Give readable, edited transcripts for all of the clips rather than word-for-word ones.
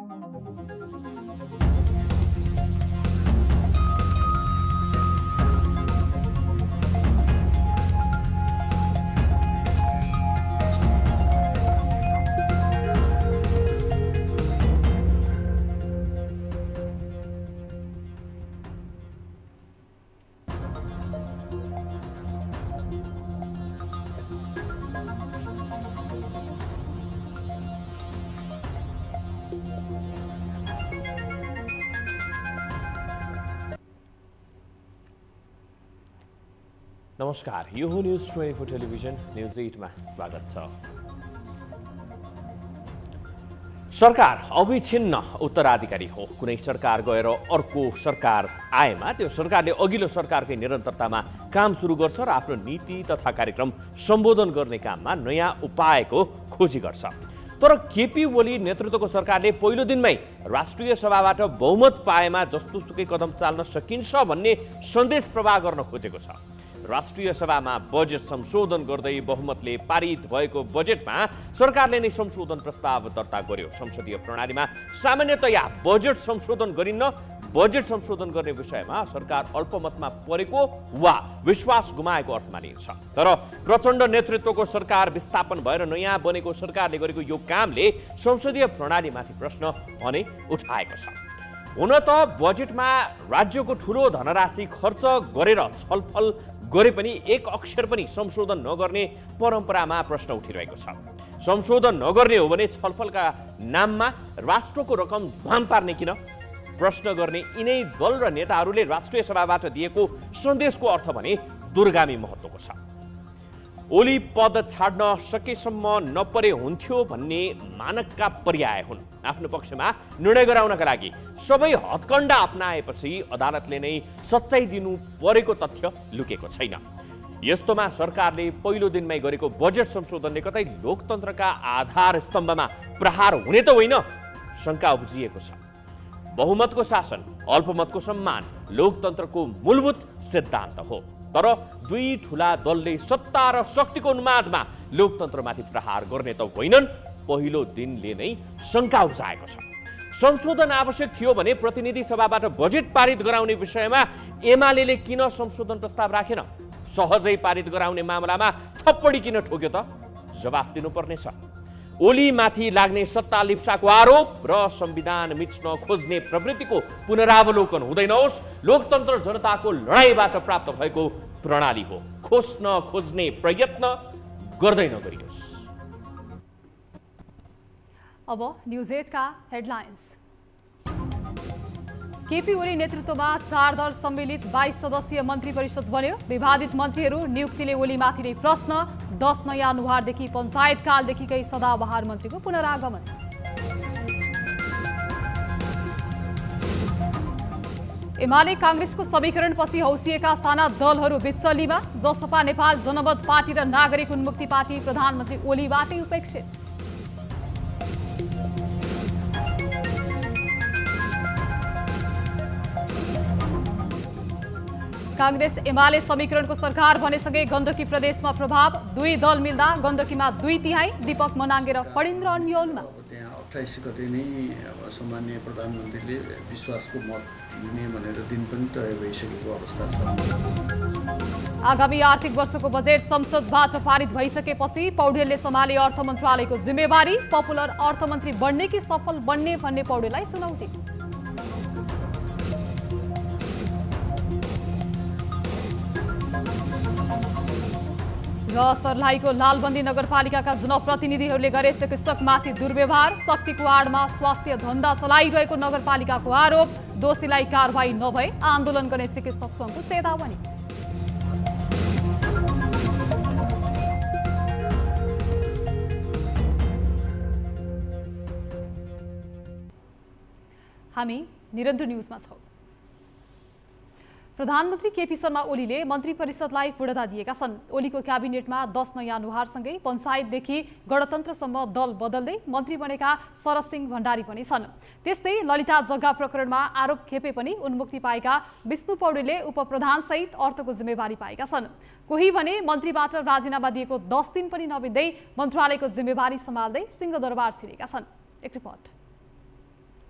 नमस्कार, यो हो न्यूज 24 टेलिभिजन न्यूज 8 मा स्वागत छ। सरकार अविच्छिन्न उत्तराधिकारी हो। कुनै सरकार गएर अर्को सरकार आएमा त्यो सरकारले अघिल्लो सरकारकै निरन्तरतामा काम सुरु गर्छ र आफ्नो नीति तथा कार्यक्रम सम्बोधन गर्ने काममा नयाँ उपायको खोजी गर्छ। तर केपी ओली नेतृत्वको सरकारले पहिलो दिनमै राष्ट्रिय सभाबाट बहुमत पाएमा जस्तोसुकै कदम चाल्न सकिन्छ भन्ने सन्देश प्रवाह गर्न खोजेको छ। राष्ट्रिय सभामा बजेट संशोधन गर्दै बहुमतले पारित भएको बजेटमा सरकारले नै संशोधन प्रस्ताव दर्ता गर्यो। संसदीय प्रणालीमा सामान्यतया बजेट संशोधन गरिन्न। बजेट संशोधन गर्ने विषयमा सरकार अल्पमतमा परेको वा विश्वास गुमाएको अर्थ मानिन्छ। तर प्रचण्ड नेतृत्वको सरकार विस्थापन भएर नयाँ बनेको सरकारले गरेको यो कामले संसदीय प्रणालीमाथि प्रश्न भने उठाएको छ। हुन त बजेटमा राज्यको ठूलो धनराशि खर्च गरेर छलफल गरे पनि एक अक्षर पनि संशोधन नगर्ने परम्परामा प्रश्न उठिरहेको छ। संशोधन नगर्ने हो भने छलफलका नाममा राष्ट्रको रकम झ्वाम पार्ने किन? प्रश्न गर्ने यिनै दल र नेताहरूले राष्ट्रिय सभाबाट दिएको सन्देशको अर्थ भने दूरगामी महत्त्वको छ। ओली पद छाड्न सकेसम्म नपरे हुन्थ्यो भन्ने मानकका पर्याय हुन्। आफ्नो पक्षमा निर्णय गराउनका लागि सबै हत्कण्डा अपनाएपछि अदालतले नै सच्चाइ दिनु परेको तथ्य लुकेको छैन। यस्तोमा सरकारले पहिलो दिनमै गरेको बजेट संशोधनले कतै लोकतन्त्रका आधार स्तम्भमा प्रहार हुने त होइन शङ्का उब्जिएको छ। बहुमतको शासन, अल्पमतको सम्मान लोकतन्त्रको मूलभूत सिद्धान्त हो। तर दुई ठूला दलले सत्ता र शक्तिको उन्मादमा लोकतन्त्रमाथि प्रहार गर्ने त होइनन्, पहिलो दिनले नै शङ्का उब्जाएको छ। संशोधन आवश्यक थियो भने प्रतिनिधि सभाबाट बजेट पारित गराउने विषयमा एमाले किन संशोधन प्रस्ताव राखेन? सहजै पारित गराउने मामलामा थप्पडी किन ठोक्यो त? जवाफ दिनुपर्नेछ। ओलीमाथि लाग्ने सत्ता लिप्साको आरोप र संविधान मिच्न खोज्ने प्रवृत्तिको पुनरावलोकन हुँदै नहोस्। लोकतन्त्र जनताको लडाईँबाट प्राप्त भएको प्रणाली हो। खोज्ने प्रयत्न गर्दै नगरियोस्। अब न्यूज 8 का हेडलाइन्स। केपी ओली नेतृत्वमा 4 दल सम्मिलित 22 सदस्यीय मन्त्री परिषद बन्यो। विवादित मन्त्रीहरू नियुक्तिले ओलीमाथि नै प्रश्न। 10 नयाँ अनुहारदेखि पञ्चायत कालदेखिकै सदाबहार मन्त्रीको पुनरागमन। एमाले कांग्रेसको समीकरणपछि हौसिएका साना दलहरू विचलीमा। जसपा नेपाल जनमत पार्टी र नागरिक उन्मुक्ति पार्टी प्रधानमन्त्री ओलीबाटै उपेक्षित। कांग्रेस एमाले समीकरणको सरकार बनेसँगै गण्डकी प्रदेशमा प्रभाव। दुई दल मिल्दा गण्डकीमा 2/3। दीपक मनाङ्गे र फणिन्द्र अन्यलमा। त्यहाँ 28 गते नै सम्माननीय प्रधानमन्त्रीले विश्वासको मत दिने भनेर दिन पनि तय भइसकेको अवस्था छ। आगामी आर्थिक वर्षको बजेट संसदबाट पारित भइसकेपछि पौडेलले सम्हाले अर्थ मन्त्रालयको जिम्मेवारी। पपुलर अर्थमन्त्री बन्ने कि सफल बन्ने भन्ने पौडेललाई चुनौती। र सर्लाहीको लालबन्दी नगरपालिकाका जनप्रतिनिधिहरूले गरे चिकित्सकमाथि दुर्व्यवहार। शक्तिको आडमा स्वास्थ्य धन्दा चलाइरहेको नगरपालिकाको आरोप। दोषीलाई कारबाही नभए आन्दोलन गर्ने चिकित्सक सङ्घको चेतावनी। हामी निरन्तर न्यूजमा छौं। प्रधानमन्त्री केपी शर्मा ओलीले मन्त्री परिषदलाई पूर्णता दिएका छन्। ओलीको क्याबिनेटमा 10 नयाँ अनुहारसँगै पञ्चायतदेखि गणतन्त्रसम्म दल बदल्दै मन्त्री बनेका शरद सिंह भण्डारी पनि छन्। त्यस्तै ललिता जग्गा प्रकरणमा आरोप खेपे पनि उन्मुक्ति पाएका विष्णु पौडेलले उपप्रधानसहित अर्थको जिम्मेवारी पाएका छन्। कोही भने मन्त्रीबाट राजीनामा दिएको 10 दिन पनि नबित्दै मन्त्रालयको जिम्मेवारी सम्हाल्दै सिंहदरबार छिरेका छन्। एक रिपोर्ट।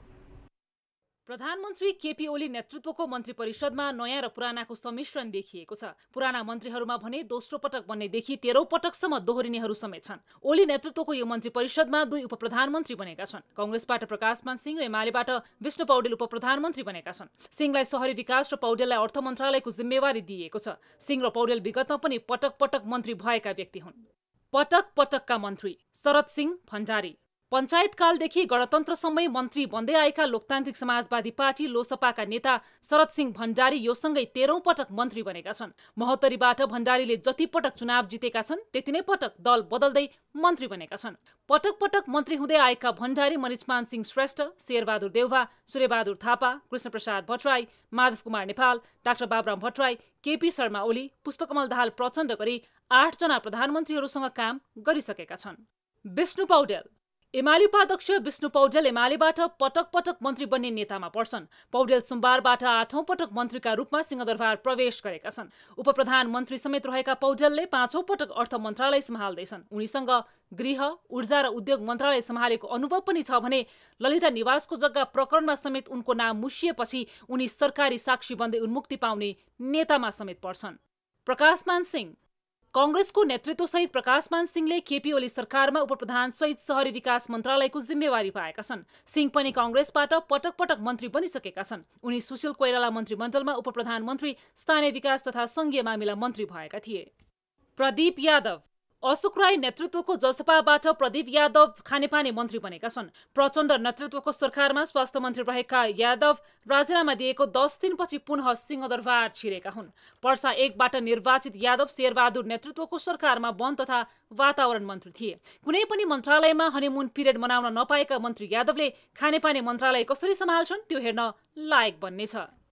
प्रधानमन्त्री केपी ओली नेतृत्वको मन्त्री परिषदमा नयाँ र पुरानाको सम्मिश्रण देखिएको छ। पुराना मन्त्रीहरूमा भने दोस्रो पटक बन्नेदेखि 13औं पटकसम्म दोहोरिनेहरू समेत छन्। ओली नेतृत्वको यो मन्त्री परिषदमा 2 उपप्रधानमन्त्री बनेका छन्। कांग्रेसबाट प्रकाशमान सिंह र एमालेबाट विष्णु पौडेल उपप्रधानमन्त्री बनेका छन्। सिंहलाई शहरी विकास र पौडेललाई अर्थ मन्त्रालयको जिम्मेवारी दिइएको छ। सिंह र पौडेल विगतमा पनि पटक पटक मन्त्री भएका व्यक्ति हुन्। पटक पटकका मन्त्री शरद सिंह भण्डारी। पञ्चायतकालदेखि गणतन्त्रसम्मै मन्त्री बन्दै आएका लोकतान्त्रिक समाजवादी पार्टी लोसपाका नेता शरद सिंह भण्डारी योसँगै 13औं पटक मन्त्री बनेका छन्। महोत्तरीबाट भण्डारीले जति पटक चुनाव जितेका छन् त्यति नै पटक दल बदल्दै मन्त्री बनेका छन्। पटक पटक मन्त्री हुँदै आएका भण्डारी मनिषमान सिंह श्रेष्ठ, शेरबहादुर देउवा, सूर्यबहादुर थापा, कृष्णप्रसाद भट्टराई, माधव कुमार नेपाल, डाक्टर बाबुराम भट्टराई, केपी शर्मा ओली, पुष्पकमल दाहाल प्रचण्ड गरी 8 जना प्रधानमन्त्रीहरूसँग काम गरिसकेका छन्। विष्णु पौडेल। एमाले उपाध्यक्ष विष्णु पौडेल एमालेबाट पटक पटक मन्त्री बन्ने नेतामा पर्छन्। पौडेल सोमबारबाट 8औं पटक मन्त्रीका रूपमा सिंहदरबार प्रवेश गरेका छन्। उपप्रधानमन्त्री समेत रहेका पौडेलले 5औं पटक अर्थ मन्त्रालय सम्हाल्दैछन्। उनीसँग गृह, ऊर्जा र उद्योग मन्त्रालय सम्हालेको अनुभव पनि छ भने ललिता निवासको जग्गा प्रकरणमा समेत उनको नाम मुसिएपछि उनी सरकारी साक्षी बन्दै उन्मुक्ति पाउने नेतामा समेत पर्छन्। प्रकाशमान सिंह। कांग्रेसको नेतृत्वसहित प्रकाशमान सिंहले केपी ओली सरकारमा उपप्रधान सहित शहरी विकास मन्त्रालयको जिम्मेवारी पाएका छन्। सिंह पनि कांग्रेसबाट पटक पटक मन्त्री बनिसकेका छन्। उनी सुशील कोइराला मन्त्रीमण्डलमा उपप्रधानमन्त्री, स्थानीय विकास तथा संघीय मामिला मन्त्री भएका थिए। प्रदीप यादव। अशोक राई नेतृत्वको जसपाबाट प्रदीप यादव खानेपानी मन्त्री बनेका छन्। प्रचण्ड नेतृत्वको सरकारमा स्वास्थ्य मन्त्री रहेका यादव राजीनामा दिएको 10 दिनपछि पुनः सिंहदरबार छिरेका हुन्। पर्सा 1बाट निर्वाचित यादव शेरबहादुर नेतृत्वको सरकारमा वन तथा वातावरण मन्त्री थिए। कुनै पनि मन्त्रालयमा हनीमुन पिरियड मनाउन नपाएका मन्त्री यादवले खानेपानी मन्त्रालय कसरी सम्हाल्छन् त्यो हेर्न लायक बन्नेछ।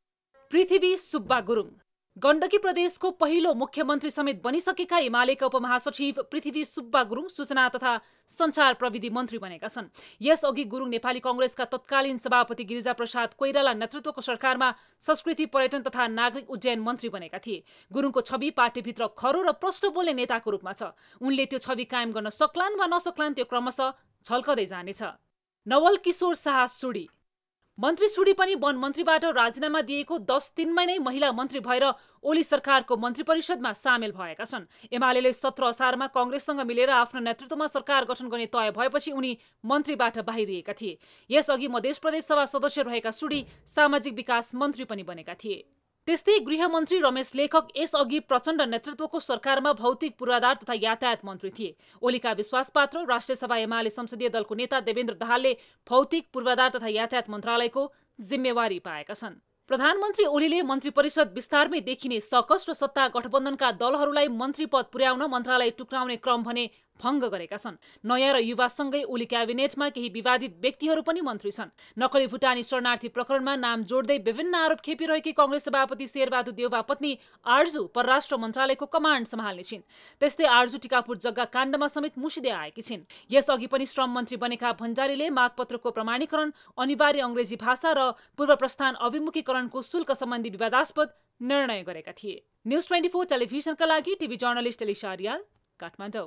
पृथ्वी सुब्बा गुरुङ। गण्डकी प्रदेशको पहिलो मुख्यमन्त्री समेत बनिसकेका एमालेका उपमहासचिव पृथ्वी सुब्बा गुरुङ सूचना तथा सञ्चार प्रविधि मन्त्री बनेका छन्। यसअघि गुरुङ नेपाली कांग्रेसका तत्कालीन सभापति गिरिजाप्रसाद कोइराला नेतृत्वको सरकारमा संस्कृति, पर्यटन तथा नागरिक उड्डयन मन्त्री बनेका थिए। गुरुङको छवि पार्टीभित्र खरो र प्रष्ट बोल्ने नेताको रूपमा छ। उनले त्यो छवि कायम गर्न सक्लान् वा नसक्लान् त्यो क्रमशः झल्कदै जानेछ। नवल किशोर शाह सुडी। मन्त्री सुडी पनि वन मन्त्रीबाट राजीनामा दिएको 10 दिनमै नै महिला मन्त्री भएर ओली सरकारको मन्त्री परिषदमा सामेल भएका छन्। एमालेले 17 असारमा कांग्रेससँग मिलेर आफ्नो नेतृत्वमा सरकार गठन गर्ने तय भएपछि उनी मन्त्रीबाट बाहिरिएका थिए। यसअघि मध्य प्रदेश सभा सदस्य रहेका सुडी सामाजिक विकास मन्त्री पनि बनेका थिए। त्यस्तै गृहमन्त्री रमेश लेखक यसअघि प्रचण्ड नेतृत्वको सरकारमा भौतिक पूर्वाधार तथा यातायात मन्त्री थिए। ओलीका विश्वासपात्र राष्ट्रिय सभा एमाले संसदीय दलको नेता देवेन्द्र दाहालले भौतिक पूर्वाधार तथा यातायात मन्त्रालयको जिम्मेवारी पाएका छन्। प्रधानमन्त्री ओलीले मन्त्री परिषद विस्तारमै देखिने सकस र सत्ता गठबन्धनका दलहरूलाई मन्त्री पद पुर्याउन मन्त्रालय टुक्राउने क्रम भने भङ्ग गरेका छन्। नयाँ र युवासँगै ओली क्याबिनेटमा केही विवादित व्यक्तिहरू पनि मन्त्री छन्। नक्कली भुटानी शरणार्थी प्रकरणमा नाम जोड्दै विभिन्न आरोप खेपिरहेकी कांग्रेस सभापति शेरबहादुर देउवा पत्नी आर्जु परराष्ट्र मन्त्रालयको कमान्ड सम्हाल्ने छिन्। त्यस्तै आर्जु टिकापुर जग्गा काण्डमा समेत मुसिदै आएकी छिन्। यसअघि पनि श्रम मन्त्री बनेका भण्डारीले मागपत्रको प्रमाणीकरण, अनिवार्य अंग्रेजी भाषा र पूर्व प्रस्थान अभिमुखीकरणको शुल्क सम्बन्धी विवादास्पद निर्णय गरेका थिए। न्यूज 24 टेलिभिजनका लागि टिभी जर्नलिस्ट एलिसा रियाल, काठमाडौँ।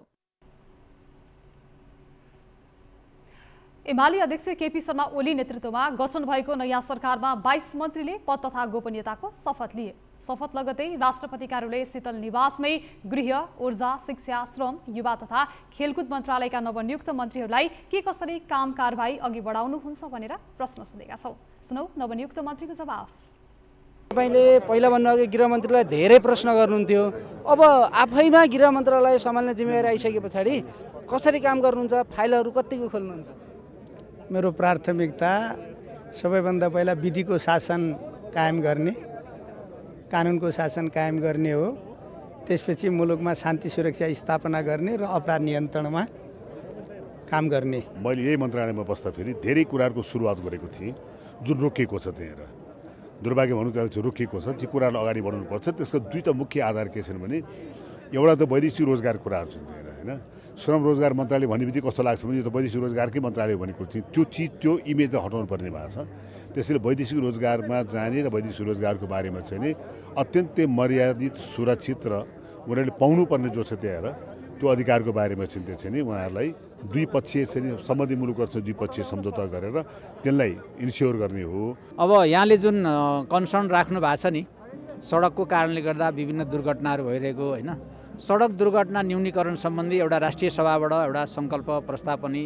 एमाले अध्यक्ष केपी शर्मा ओली नेतृत्वमा गठन भएको नयाँ सरकारमा 22 मन्त्रीले पद तथा गोपनीयताको शपथ लिए। शपथ लगतै राष्ट्रपति कार्यालय शीतल निवासमै गृह, ऊर्जा, शिक्षा, श्रम, युवा तथा खेलकुद मन्त्रालयका नवनियुक्त मन्त्रीहरूलाई के कसरी काम कारबाही अघि बढाउनुहुन्छ भनेर प्रश्न सोधेका छौं। सुनौ नवनियुक्त मन्त्रीको जवाफ। तपाईले पहिला भन्नुभयो गृहमन्त्रीलाई धेरै प्रश्न गर्नुहुन्थ्यो। अब आफैमा गृह मन्त्रालय सम्हाल्ने जिम्मेवारी आइसके पछाडि कसरी काम गर्नुहुन्छ, फाइलहरू कतिको खोल्नुहुन्छ? मेरो प्राथमिकता सबैभन्दा पहिला विधिको शासन कायम गर्ने, कानुनको शासन कायम गर्ने हो। त्यसपछि मुलुकमा शान्ति सुरक्षा स्थापना गर्ने र अपराध नियन्त्रणमा काम गर्ने। मैले यही मन्त्रालयमा बस्दा फेरि धेरै कुराहरूको सुरुवात गरेको थिएँ जुन रोकिएको छ। त्यहाँ दुर्भाग्य भन्नु त्यसले रोकिएको छ। ती कुरालाई अगाडि बढाउनुपर्छ। त्यसको दुईटा मुख्य आधार के छन् भने एउटा त वैदेशिक रोजगार कुराहरू छन् त्यहाँ होइन। श्रम रोजगार मन्त्रालय भन्ने कस्तो लाग्छ भने यो त वैदेशिक रोजगारकै मन्त्रालय भनेको चाहिँ त्यो चिज, त्यो इमेज चाहिँ हटाउनु पर्ने भएको छ। त्यसैले वैदेशिक रोजगारमा जाने र वैदेशिक रोजगारको बारेमा चाहिँ नि अत्यन्तै मर्यादित, सुरक्षित र उनीहरूले पाउनुपर्ने जो छ त्यहाँ त्यो अधिकारको बारेमा चिन्ता छ नि उहाँहरूलाई द्विपक्षीय चाहिँ सम्बन्धी मुलुकहरूसँग द्विपक्षीय सम्झौता गरेर त्यसलाई इन्स्योर गर्ने हो। अब यहाँले जुन कन्सर्न राख्नु भएको छ नि सडकको कारणले गर्दा विभिन्न दुर्घटनाहरू भइरहेको होइन, सडक दुर्घटना न्यूनीकरण सम्बन्धी एउटा राष्ट्रिय सभाबाट एउटा सङ्कल्प प्रस्ताव पनि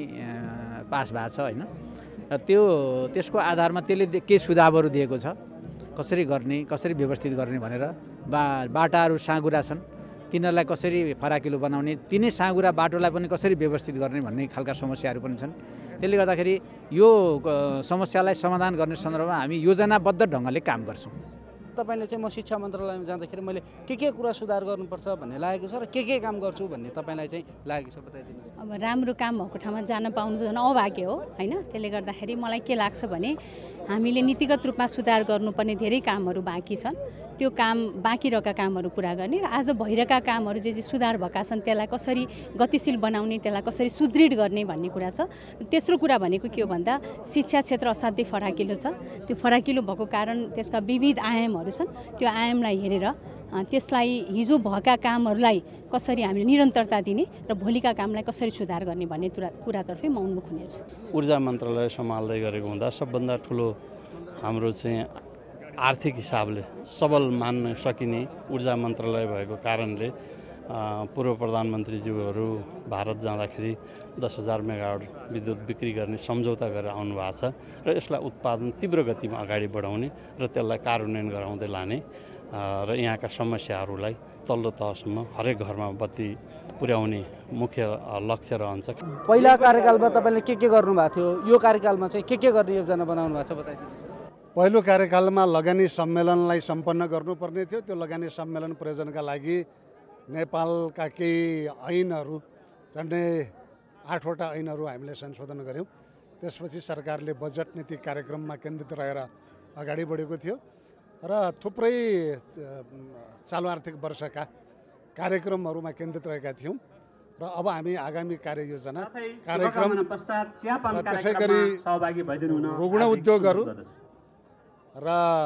पास भएको छ होइन, र त्यसको आधारमा त्यसले के सुझावहरू दिएको छ, कसरी गर्ने, कसरी व्यवस्थित गर्ने भनेर। बाटाहरू साँगुरा छन्, तिनीहरूलाई कसरी फराकिलो बनाउने, तिनै साँगुरा बाटोलाई पनि कसरी व्यवस्थित गर्ने भन्ने खालका समस्याहरू पनि छन्। त्यसले गर्दाखेरि यो समस्यालाई समाधान गर्ने सन्दर्भमा हामी योजनाबद्ध ढङ्गले काम गर्छौँ। तपाईँले चाहिँ म शिक्षा मन्त्रालयमा जाँदाखेरि मैले के कुरा सुधार गर्नुपर्छ भन्ने लागेको छ र के काम गर्छु भन्ने तपाईँलाई चाहिँ लागेको छ बताइदिनुहोस्। अब राम्रो काम भएको ठाउँमा जान पाउनु त झन् अभाग्य हो होइन। त्यसले गर्दाखेरि मलाई के लाग्छ भने हामीले नीतिगत रूपमा सुधार गर्नुपर्ने धेरै कामहरू बाँकी छन्, त्यो काम बाँकी रहेका कामहरू पुरा गर्ने र आज भइरहेका कामहरू जे सुधार भएका छन् त्यसलाई कसरी गतिशील बनाउने, त्यसलाई कसरी सुदृढ गर्ने भन्ने कुरा छ। तेस्रो कुरा भनेको के हो भन्दा शिक्षा क्षेत्र असाध्यै फराकिलो छ, त्यो फराकिलो भएको कारण त्यसका विविध आयामहरू छन्, त्यो आयामलाई हेरेर त्यसलाई हिजो भएका कामहरूलाई कसरी हामीले निरन्तरता दिने र भोलिका कामलाई कसरी सुधार गर्ने भन्ने कुरातर्फै म उन्मुख हुनेछु। ऊर्जा मन्त्रालय सम्हाल्दै गरेको हुँदा सबभन्दा ठुलो हाम्रो चाहिँ आर्थिक हिसाबले सबल मान्न सकिने ऊर्जा मन्त्रालय भएको कारणले पूर्व प्रधानमन्त्रीज्यूहरू भारत जाँदाखेरि 10,000 मेगावाट विद्युत बिक्री गर्ने सम्झौता गरेर आउनु भएको छ र यसलाई उत्पादन तीव्र गतिमा अगाडि बढाउने र त्यसलाई कार्यान्वयन गराउँदै लाने र यहाँका समस्याहरूलाई तल्लो तहसम्म हरेक घरमा बत्ती पुर्याउने मुख्य लक्ष्य रहन्छ। पहिला कार्यकालमा तपाईँले के गर्नुभएको थियो, यो कार्यकालमा चाहिँ के गर्ने योजना बनाउनु भएको छ बताइदिनुहोस्। पहिलो कार्यकालमा लगानी सम्मेलनलाई सम्पन्न गर्नुपर्ने थियो। त्यो लगानी सम्मेलन प्रयोजनका लागि नेपालका केही ऐनहरू झन्डै 8वटा ऐनहरू हामीले संशोधन गऱ्यौँ। त्यसपछि सरकारले बजेट नीति कार्यक्रममा केन्द्रित रहेर अगाडि बढेको थियो र थुप्रै चालु आर्थिक वर्षका कार्यक्रमहरूमा केन्द्रित रहेका थियौँ र अब हामी आगामी कार्ययोजना कार्यक्रम त्यसै गरी रुग्ण उद्योगहरू र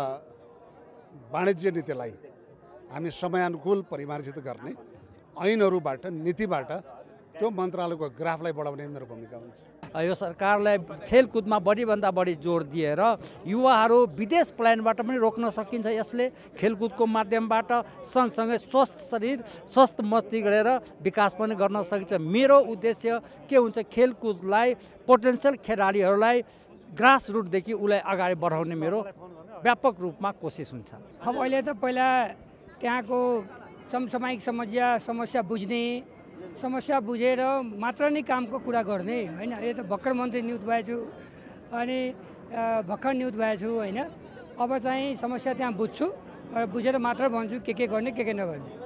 वाणिज्य नीतिलाई हामी समयानुकूल परिमार्जित गर्ने ऐनहरूबाट नीतिबाट त्यो मन्त्रालयको ग्राफलाई बढाउने मेरो भूमिका हुन्छ। यो सरकारलाई खेलकुदमा बढीभन्दा बढी जोड दिएर युवाहरू विदेश पलायनबाट पनि रोक्न सकिन्छ। यसले खेलकुदको माध्यमबाट सँगसँगै स्वस्थ शरीर स्वस्थ मस्ती गरेर विकास पनि गर्न सकिन्छ। मेरो उद्देश्य के हुन्छ, खेलकुदलाई पोटेन्सियल खेलाडीहरूलाई ग्रास रुटदेखि उसलाई अगाडि बढाउने मेरो व्यापक रूपमा कोसिस हुन्छ। अब अहिले त पहिला त्यहाँको समसामयिक समस्या बुझ्ने, समस्या बुझेर मात्र नै कामको कुरा गर्ने होइन। अहिले त भर्खर मन्त्री नियुक्त भएछु अनि भर्खर नियुक्त भएछु होइन। अब चाहिँ समस्या त्यहाँ बुझ्छु र बुझेर मात्र भन्छु के गर्ने के नगर्ने।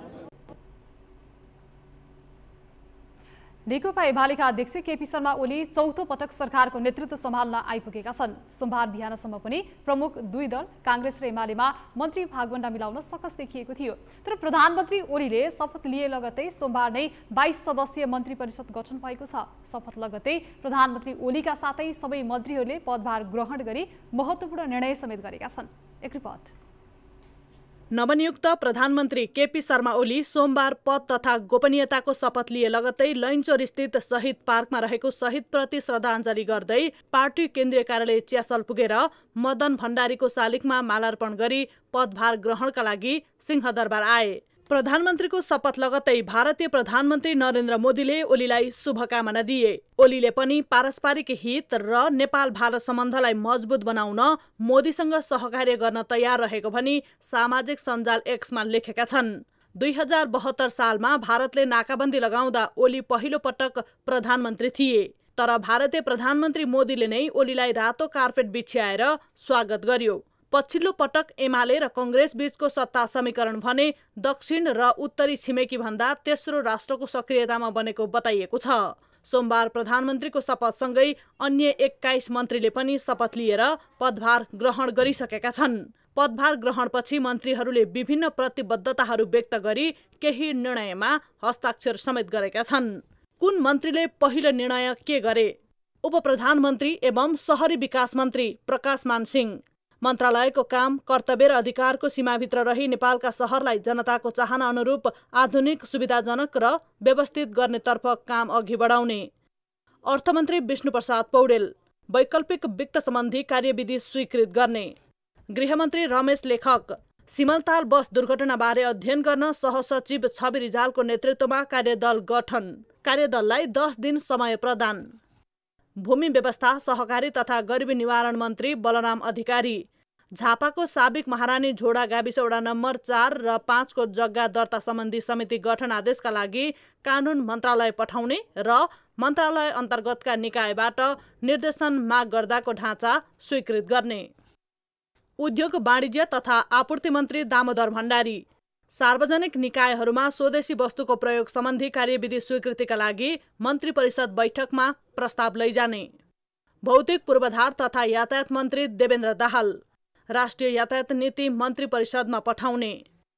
नेकपा एमालेका अध्यक्ष केपी शर्मा ओली चौथो पटक सरकारको नेतृत्व सम्हाल्न आइपुगेका छन्। सोमबार बिहानसम्म पनि प्रमुख दुई दल कांग्रेस र एमालेमा मन्त्री भागवण्डा मिलाउन सकस देखिएको थियो। तर प्रधानमन्त्री ओलीले शपथ लिए लगतै सोमबार नै 22 सदस्यीय मन्त्री परिषद गठन भएको छ। शपथ लगतै प्रधानमन्त्री ओलीका साथै सबै मन्त्रीहरूले पदभार ग्रहण गरी महत्त्वपूर्ण निर्णय समेत गरेका छन्। एक रिपोर्ट। नवनियुक्त प्रधानमन्त्री केपी शर्मा ओली सोमबार पद तथा गोपनीयताको शपथ लिए लगतै लैनचौर स्थित शहीद पार्कमा रहेको शहीदप्रति श्रद्धाञ्जली गर्दै पार्टी केन्द्रीय कार्यालय च्यासल पुगेर मदन भण्डारीको शालिगमा मालार्पण गरी पदभार ग्रहणका लागि सिंहदरबार आए। प्रधानमन्त्रीको शपथ लगतै भारतीय प्रधानमन्त्री नरेन्द्र मोदीले ओलीलाई शुभकामना दिए। ओलीले पनि पारस्परिक हित र नेपाल भारत सम्बन्धलाई मजबुत बनाउन मोदीसँग सहकार्य गर्न तयार रहेको भनी सामाजिक सञ्जाल एक्समा लेखेका छन्। 2072 सालमा भारतले नाकाबन्दी लगाउँदा ओली पहिलो पटक प्रधानमन्त्री थिए। तर भारतीय प्रधानमन्त्री मोदीले नै ओलीलाई रातो कार्पेट बिछ्याएर स्वागत गर्यो। पछिल्लो पटक एमाले र कांग्रेस बीचको सत्ता समीकरण भने दक्षिण र उत्तरी छिमेकी भन्दा तेस्रो राष्ट्रको सक्रियतामा बनेको बताइएको छ। सोमबार प्रधानमन्त्रीको शपथसँगै अन्य 21 मन्त्रीले पनि शपथ लिएर पदभार ग्रहण गरिसकेका छन्। पदभार ग्रहणपछि मन्त्रीहरूले विभिन्न प्रतिबद्धताहरू व्यक्त गरी केही निर्णयमा हस्ताक्षर समेत गरेका छन्। कुन मन्त्रीले पहिलो निर्णय के गरे? उपप्रधानमन्त्री एवं शहरी विकास मन्त्री प्रकाश मान सिंह। मन्त्रालयको काम, कर्तव्य र अधिकारको सीमाभित्र रही नेपालका शहरलाई जनताको चाहना अनुरूप आधुनिक, सुविधाजनक र व्यवस्थित गर्नेतर्फ काम अघि बढाउने। अर्थमन्त्री विष्णुप्रसाद पौडेल वैकल्पिक वित्त सम्बन्धी कार्यविधि स्वीकृत गर्ने। गृहमन्त्री रमेश लेखक सिमलताल बस दुर्घटनाबारे अध्ययन गर्न सहसचिव छवि रिजालको नेतृत्वमा कार्यदल गठन। कार्यदललाई 10 दिन समय प्रदान। भूमि व्यवस्था, सहकारी तथा गरिबी निवारण मन्त्री बलराम अधिकारी झापाको साबिक महारानी झोडा गाविस वडा नम्बर 4 र 5 को जग्गा दर्ता सम्बन्धी समिति गठन आदेशका लागि कानुन मन्त्रालय पठाउने र मन्त्रालय अन्तर्गतका निकायबाट निर्देशन माग गर्दाको ढाँचा स्वीकृत गर्ने। उद्योग, वाणिज्य तथा आपूर्ति मन्त्री दामोदर भण्डारी सार्वजनिक निकायहरूमा स्वदेशी वस्तुको प्रयोग सम्बन्धी कार्यविधि स्वीकृतिका लागि मन्त्री परिषद बैठकमा प्रस्ताव लैजाने। भौतिक पूर्वाधार तथा यातायात मन्त्री देवेन्द्र दाहाल राष्ट्रिय यातायात नीति मन्त्री परिषदमा पठाउने।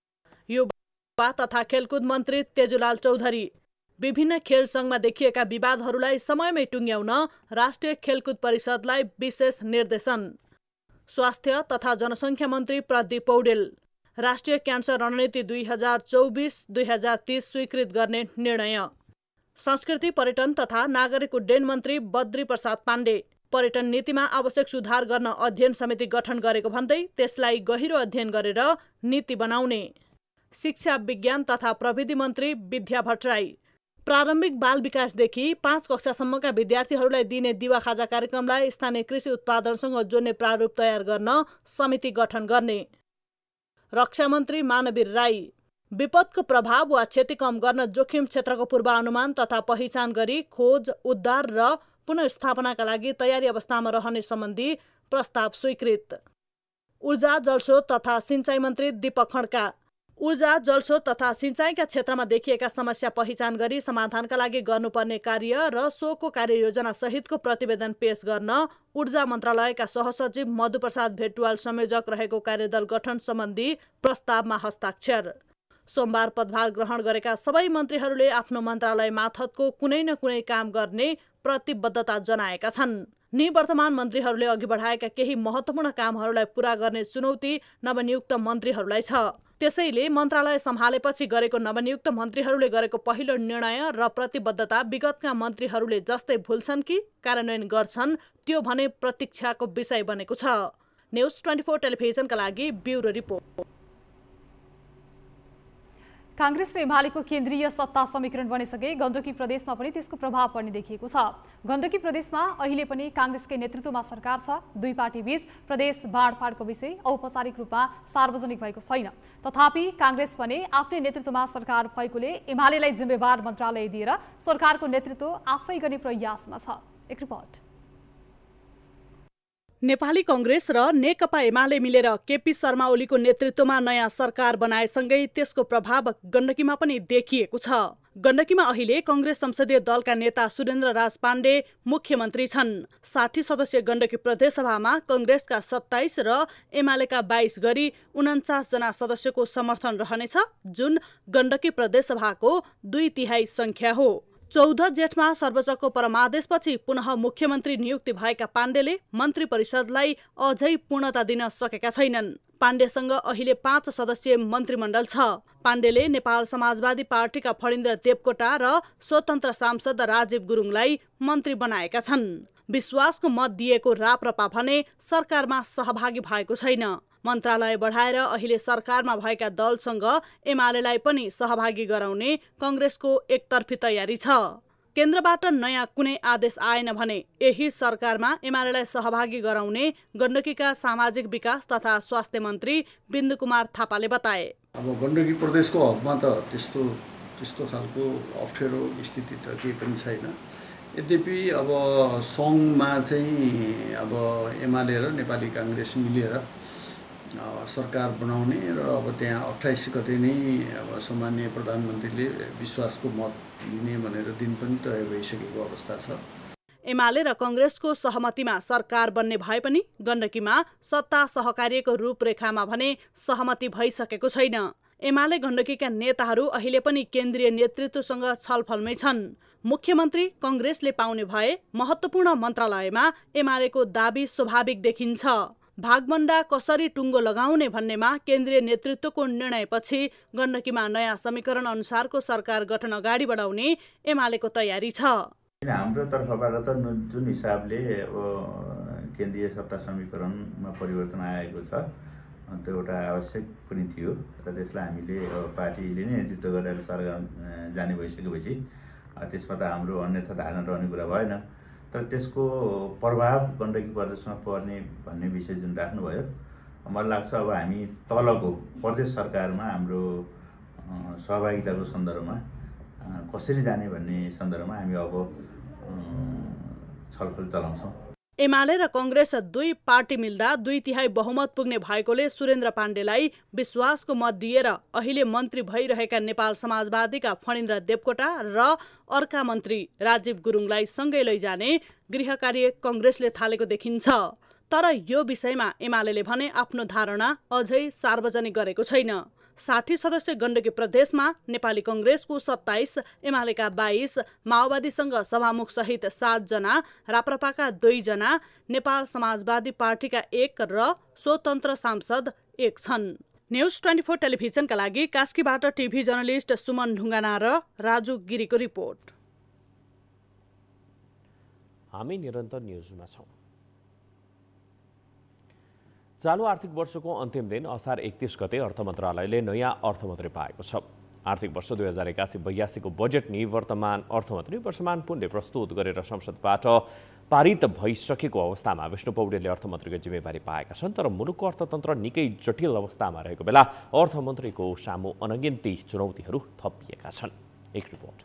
युवा तथा खेलकुद मन्त्री तेजुलाल चौधरी विभिन्न खेल सङ्घमा देखिएका विवादहरूलाई समयमै टुङ्ग्याउन राष्ट्रिय खेलकुद परिषदलाई विशेष निर्देशन। स्वास्थ्य तथा जनसङ्ख्या मन्त्री प्रदीप पौडेल राष्ट्रिय क्यान्सर रणनीति 2024-2030 स्वीकृत गर्ने निर्णय। संस्कृति, पर्यटन तथा नागरिक उड्डयन मन्त्री बद्री प्रसाद पाण्डे पर्यटन नीतिमा आवश्यक सुधार गर्न अध्ययन समिति गठन गरेको भन्दै त्यसलाई गहिरो अध्ययन गरेर नीति बनाउने। शिक्षा, विज्ञान तथा प्रविधि मन्त्री विद्या भट्टराई प्रारम्भिक बाल विकासदेखि 5 कक्षासम्मका विद्यार्थीहरूलाई दिने दिवा खाजा कार्यक्रमलाई स्थानीय कृषि उत्पादनसँग जोड्ने प्रारूप तयार गर्न समिति गठन गर्ने। रक्षा मन्त्री मानवीर राई विपदको प्रभाव वा क्षति कम गर्न जोखिम क्षेत्रको पूर्वानुमान तथा पहिचान गरी खोज, उद्धार र पुनर्स्थापनाका लागि तयारी अवस्थामा रहने सम्बन्धी प्रस्ताव स्वीकृत। ऊर्जा, जलस्रोत तथा सिंचाई मन्त्री दीपक खड्का ऊर्जा, जलस्रोत तथा सिंचाईका क्षेत्रमा देखिएका समस्या पहिचान गरी समाधानका लागि गर्नुपर्ने कार्य र सोको कार्ययोजना सहितको प्रतिवेदन पेश गर्न ऊर्जा मन्त्रालयका सहसचिव मधुप्रसाद भेटुवाल संयोजक रहेको कार्यदल गठन सम्बन्धी प्रस्तावमा हस्ताक्षर। सोमबार पदभार ग्रहण गरेका सबै मन्त्रीहरूले आफ्नो मन्त्रालय मार्फतको कुनै न कुनै काम गर्ने प्रतिबद्धता जनाएका छन्। निवर्तमान मन्त्रीहरूले अघि बढाएका केही महत्त्वपूर्ण कामहरूलाई पूरा गर्ने चुनौती नवनियुक्त मन्त्रीहरूलाई छ। त्यसैले मन्त्रालय सम्हालेपछि गरेको नवनियुक्त मन्त्रीहरूले गरेको पहिलो निर्णय र प्रतिबद्धता विगतका मन्त्रीहरूले जस्तै भुल्छन् कि कार्यान्वयन गर्छन् त्यो भने प्रतीक्षाको विषय बनेको छ। न्युज 24 टेलिभिजनका लागि ब्युरो रिपोर्ट। कांग्रेस र एमालेको केन्द्रीय सत्ता समीकरण बनिसके गण्डकी प्रदेशमा पनि त्यसको प्रभाव पर्ने देखिएको छ। गण्डकी प्रदेशमा अहिले पनि कांग्रेसकै नेतृत्वमा सरकार छ। दुई पार्टी बीच प्रदेश बाँडफाँडको विषय औपचारिक रूपमा सार्वजनिक भएको छैन। तथापि कांग्रेस भने आफ्नै नेतृत्वमा सरकार भएकोले एमालेलाई जिम्मेवार मन्त्रालय दिएर सरकारको नेतृत्व आफै गर्ने प्रयासमा छ। एक रिपोर्ट। नेपाली कांग्रेस र नेकपा एमाले मिलेर केपी शर्मा ओलीको नेतृत्वमा नयाँ सरकार बनाएसँगै त्यसको प्रभाव गण्डकीमा पनि देखिएको छ। गण्डकीमा अहिले कांग्रेस संसदीय दलका नेता सुरेन्द्र राज पाण्डे मुख्यमन्त्री छन्। 60 सदस्यीय गण्डकी प्रदेशसभामा कांग्रेसका 27 र एमालेका 22 गरी 49 जना सदस्यको समर्थन रहनेछ, जुन गण्डकी प्रदेशसभाको 2/3 संख्या हो। 14 जेठमा सर्वोच्चको परमादेशपछि पुनः मुख्यमन्त्री नियुक्ति भएका पाण्डेले मन्त्री परिषदलाई अझै पूर्णता दिन सकेका छैनन्। पाण्डेसँग अहिले 5 सदस्यीय मन्त्रीमण्डल छ। पाण्डेले नेपाल समाजवादी पार्टीका फणिन्द्र देवकोटा र स्वतन्त्र सांसद राजीव गुरुङलाई मन्त्री बनाएका छन्। विश्वासको मत दिएको राप्रपा भने सरकारमा सहभागी भएको छैन। मन्त्रालय बढाएर अहिले सरकारमा भएका दलसँग एमालेलाई पनि सहभागी गराउने कांग्रेसको एकतर्फी तयारी छ। केन्द्रबाट नयाँ कुनै आदेश आएन भने यही सरकारमा एमालेलाई सहभागी गराउने गण्डकीका सामाजिक विकास तथा स्वास्थ्य मन्त्री बिन्दु कुमार थापाले बताए। अब गण्डकी प्रदेशको हकमा त त्यस्तो खालको अप्ठ्यारो स्थिति त केही पनि छैन। यद्यपि अब सङ्घमा चाहिँ अब एमाले र नेपाली कांग्रेस मिलेर सरकार बनाउने र अब त्यहाँ 28 गते नै अब सामान्य प्रधानमन्त्रीले विश्वासको मत लिने भनेर दिन पनि तय भइसकेको अवस्था छ। एमाले र कांग्रेसको सहमतिमा सरकार बन्ने भए पनि गण्डकीमा सत्ता सहकार्यको रूपरेखामा भने सहमति भइसकेको छैन। एमाले गण्डकीका नेताहरू अहिले पनि केन्द्रीय नेतृत्वसँग छलफलमै छन्। मुख्यमन्त्री कांग्रेसले पाउने भए महत्त्वपूर्ण मन्त्रालयमा एमालेको दाबी स्वाभाविक देखिन्छ। भागभण्डा कसरी टुङ्गो लगाउने भन्नेमा केन्द्रीय नेतृत्वको निर्णयपछि गण्डकीमा नयाँ समीकरण अनुसारको सरकार गठन अगाडि बढाउने एमालेको तयारी छ। हाम्रो तर्फबाट त जुन हिसाबले अब केन्द्रीय सत्ता समीकरणमा परिवर्तन आएको छ त्यो एउटा आवश्यक पनि थियो र त्यसलाई हामीले पार्टीले नै नेतृत्व गरेर सरकार जाने भइसकेपछि त्यसमा त हाम्रो अन्यथा धारणा रहने कुरा भएन। तर त्यसको प्रभाव गण्डकी प्रदेशमा पर्ने भन्ने विषय जुन राख्नुभयो, मलाई लाग्छ अब हामी तलको प्रदेश सरकारमा हाम्रो सहभागिताको सन्दर्भमा कसरी जाने भन्ने सन्दर्भमा हामी अब छलफल चलाउँछौँ। एमाले र कङ्ग्रेस दुई पार्टी मिल्दा 2/3 बहुमत पुग्ने भएकोले सुरेन्द्र पाण्डेलाई विश्वासको मत दिएर अहिले मन्त्री भइरहेका नेपाल समाजवादीका फणिन्द्र देवकोटा र अर्का मन्त्री राजीव गुरुङलाई सँगै लैजाने गृह कार्य कङ्ग्रेसले थालेको देखिन्छ। तर यो विषयमा एमाले भने आफ्नो धारणा अझै सार्वजनिक गरेको छैन। 60 सदस्य गण्डकी प्रदेशमा नेपाली कङ्ग्रेसको 27, एमालेका 22, माओवादीसँग सभामुख सहित 7 जना, राप्रपाका 2 जना, नेपाल समाजवादी पार्टीका 1 र स्वतन्त्र सांसद 1 छन्। न्युज 24 टेलिभिजनका लागि कास्कीबाट टिभी जर्नलिस्ट सुमन ढुङ्गाना र राजु गिरीको रिपोर्ट। हामी निरन्तर न्युजमा छौँ। चालु आर्थिक वर्षको अन्तिम दिन असार 31 गते अर्थ मन्त्रालयले नयाँ अर्थमन्त्री पाएको छ। आर्थिक वर्ष 2081-82 को बजेट निवर्तमान अर्थमन्त्री वर्षमान पुनले प्रस्तुत गरेर संसदबाट पारित भइसकेको अवस्थामा विष्णु पौडेलले अर्थमन्त्रीको जिम्मेवारी पाएका छन्। तर मुलुकको अर्थतन्त्र निकै जटिल अवस्थामा रहेको बेला अर्थमन्त्रीको सामु अनगिन्ती चुनौतीहरू थपिएका छन्। एक रिपोर्ट।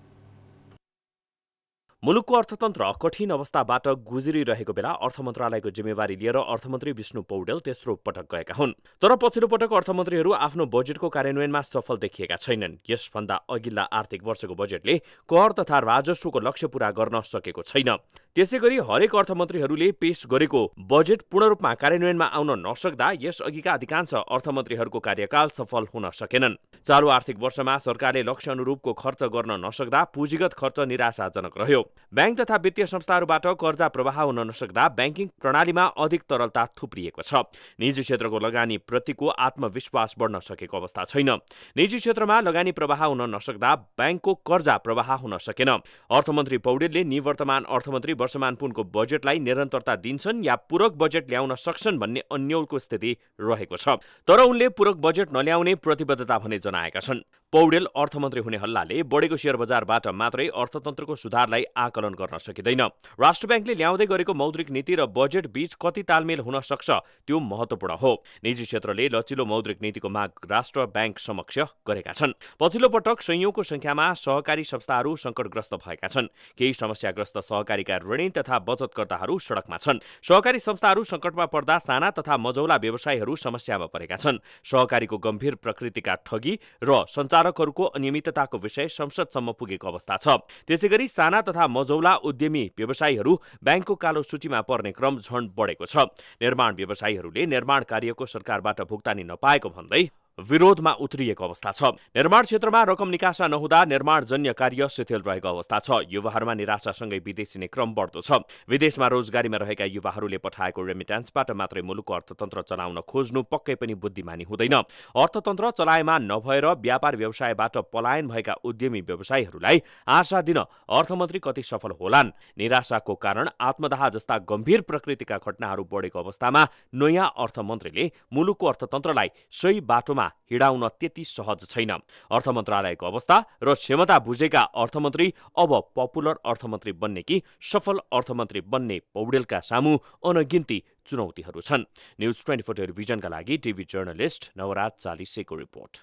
मुलुकको अर्थतन्त्र कठिन अवस्थाबाट गुज्रिरहेको बेला अर्थ मन्त्रालयको जिम्मेवारी लिएर अर्थमन्त्री विष्णु पौडेल तेस्रो पटक गएका हुन्। तर पछिल्लो पटक अर्थमन्त्रीहरू आफ्नो बजेटको कार्यान्वयनमा सफल देखिएका छैनन्। यसभन्दा अघिल्ला आर्थिक वर्षको बजेटले कर तथा राजस्वको लक्ष्य पूरा गर्न सकेको छैन। त्यसैगरी हरेक अर्थमन्त्रीहरूले पेश गरेको बजेट पूर्ण रूपमा कार्यान्वयनमा आउन नसक्दा यसअघिका अधिकांश अर्थमन्त्रीहरूको कार्यकाल सफल हुन सकेनन्। चालु आर्थिक वर्षमा सरकारले लक्ष्य अनुरूपको खर्च गर्न नसक्दा पुँजीगत खर्च निराशाजनक रह्यो। बैंक तथा वित्तीय संस्थाहरूबाट कर्जा प्रवाह हुन नसक्दा ब्याङ्किङ प्रणालीमा अधिक तरलता थुप्रिएको छ। निजी क्षेत्रको लगानी प्रतिको आत्मविश्वास बढ्न सकेको अवस्था छैन। निजी क्षेत्रमा लगानी प्रवाह हुन नसक्दा ब्याङ्कको कर्जा प्रवाह हुन सकेन। अर्थमन्त्री पौडेलले निवर्तमान अर्थमन्त्री वर्षमान पुनको बजेटलाई निरन्तरता दिन्छन् या पूरक बजेट ल्याउन सक्छन् भन्ने अन्यलको स्थिति रहेको छ। तर उनले पूरक बजेट नल्याउने प्रतिबद्धता भने जनाएका छन्। पौडेल अर्थमन्त्री हुने हल्लाले बढेको शेयर बजारबाट मात्रै अर्थतन्त्रको सुधारलाई आकलन गर्न सकिँदैन। राष्ट्र ब्याङ्कले ल्याउँदै गरेको मौद्रिक नीति र बजेट बीच कति तालमेल हुन सक्छ त्यो महत्त्वपूर्ण हो। निजी क्षेत्रले लचिलो मौद्रिक नीतिको माग राष्ट्र ब्याङ्क समक्ष गरेका छन्। पछिल्लो पटक संयौंको संख्यामा सहकारी संस्थाहरू सङ्कटग्रस्त भएका छन्। केही समस्याग्रस्त सहकारीका ऋणी तथा बचतकर्ताहरू सडकमा छन्। सहकारी संस्थाहरू सङ्कटमा पर्दा साना तथा मझौला व्यवसायीहरू समस्यामा परेका छन्। सहकारीको गम्भीर प्रकृतिका ठगी र सञ्चालकहरूको अनियमितताको विषय संसदसम्म पुगेको अवस्था छ। त्यसैगरी साना तथा मझौला उद्यमी व्यवसायीहरू ब्याङ्कको कालो सूचीमा पर्ने क्रम झन बढेको छ। निर्माण व्यवसायीहरूले निर्माण कार्यको सरकारबाट भुक्तानी नपाएको भन्दै विरोधमा उत्रिएको अवस्था छ। निर्माण क्षेत्रमा रकम निकासा नहुँदा निर्माणजन्य कार्य शिथिल रहेको अवस्था छ। युवाहरूमा निराशासँगै विदेशिने क्रम बढ्दो छ। विदेशमा रोजगारीमा रहेका युवाहरूले पठाएको रेमिट्यान्सबाट मात्रै मुलुकको अर्थतन्त्र चलाउन खोज्नु पक्कै पनि बुद्धिमानी हुँदैन। अर्थतन्त्र चलायमान नभएर व्यापार व्यवसायबाट पलायन भएका उद्यमी व्यवसायीहरूलाई आशा दिन अर्थमन्त्री कति सफल होलान्। निराशाको कारण आत्मदाह जस्ता गम्भीर प्रकृतिका घटनाहरू बढेको अवस्थामा नयाँ अर्थमन्त्रीले मुलुकको अर्थतन्त्रलाई सही बाटोमा हिडाउन त्यति सहज छैन। अर्थ मन्त्रालयको अवस्था र क्षमता बुझेका अर्थमन्त्री अब पपुलर अर्थमन्त्री बन्ने कि सफल अर्थमन्त्री बन्ने पौडेलका सामु अनगिन्ती चुनौतीहरू छन्। न्युज 24 टेलिभिजनका लागि टिभी जर्नलिस्ट नवराज चालिसेको रिपोर्ट।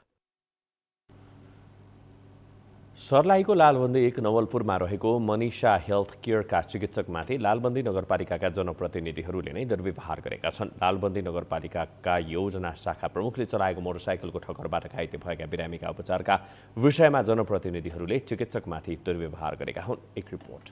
सर्लाहीको लालबन्दी 1 नवलपुरमा रहेको मनीषा हेल्थ केयरका चिकित्सकमाथि लालबन्दी नगरपालिकाका जनप्रतिनिधिहरूले नै दुर्व्यवहार गरेका छन्। लालबन्दी नगरपालिकाका योजना शाखा प्रमुखले चलाएको मोटरसाइकलको ठक्करबाट घाइते भएका बिरामीका उपचारका विषयमा जनप्रतिनिधिहरूले चिकित्सकमाथि दुर्व्यवहार गरेका हुन्। एक रिपोर्ट।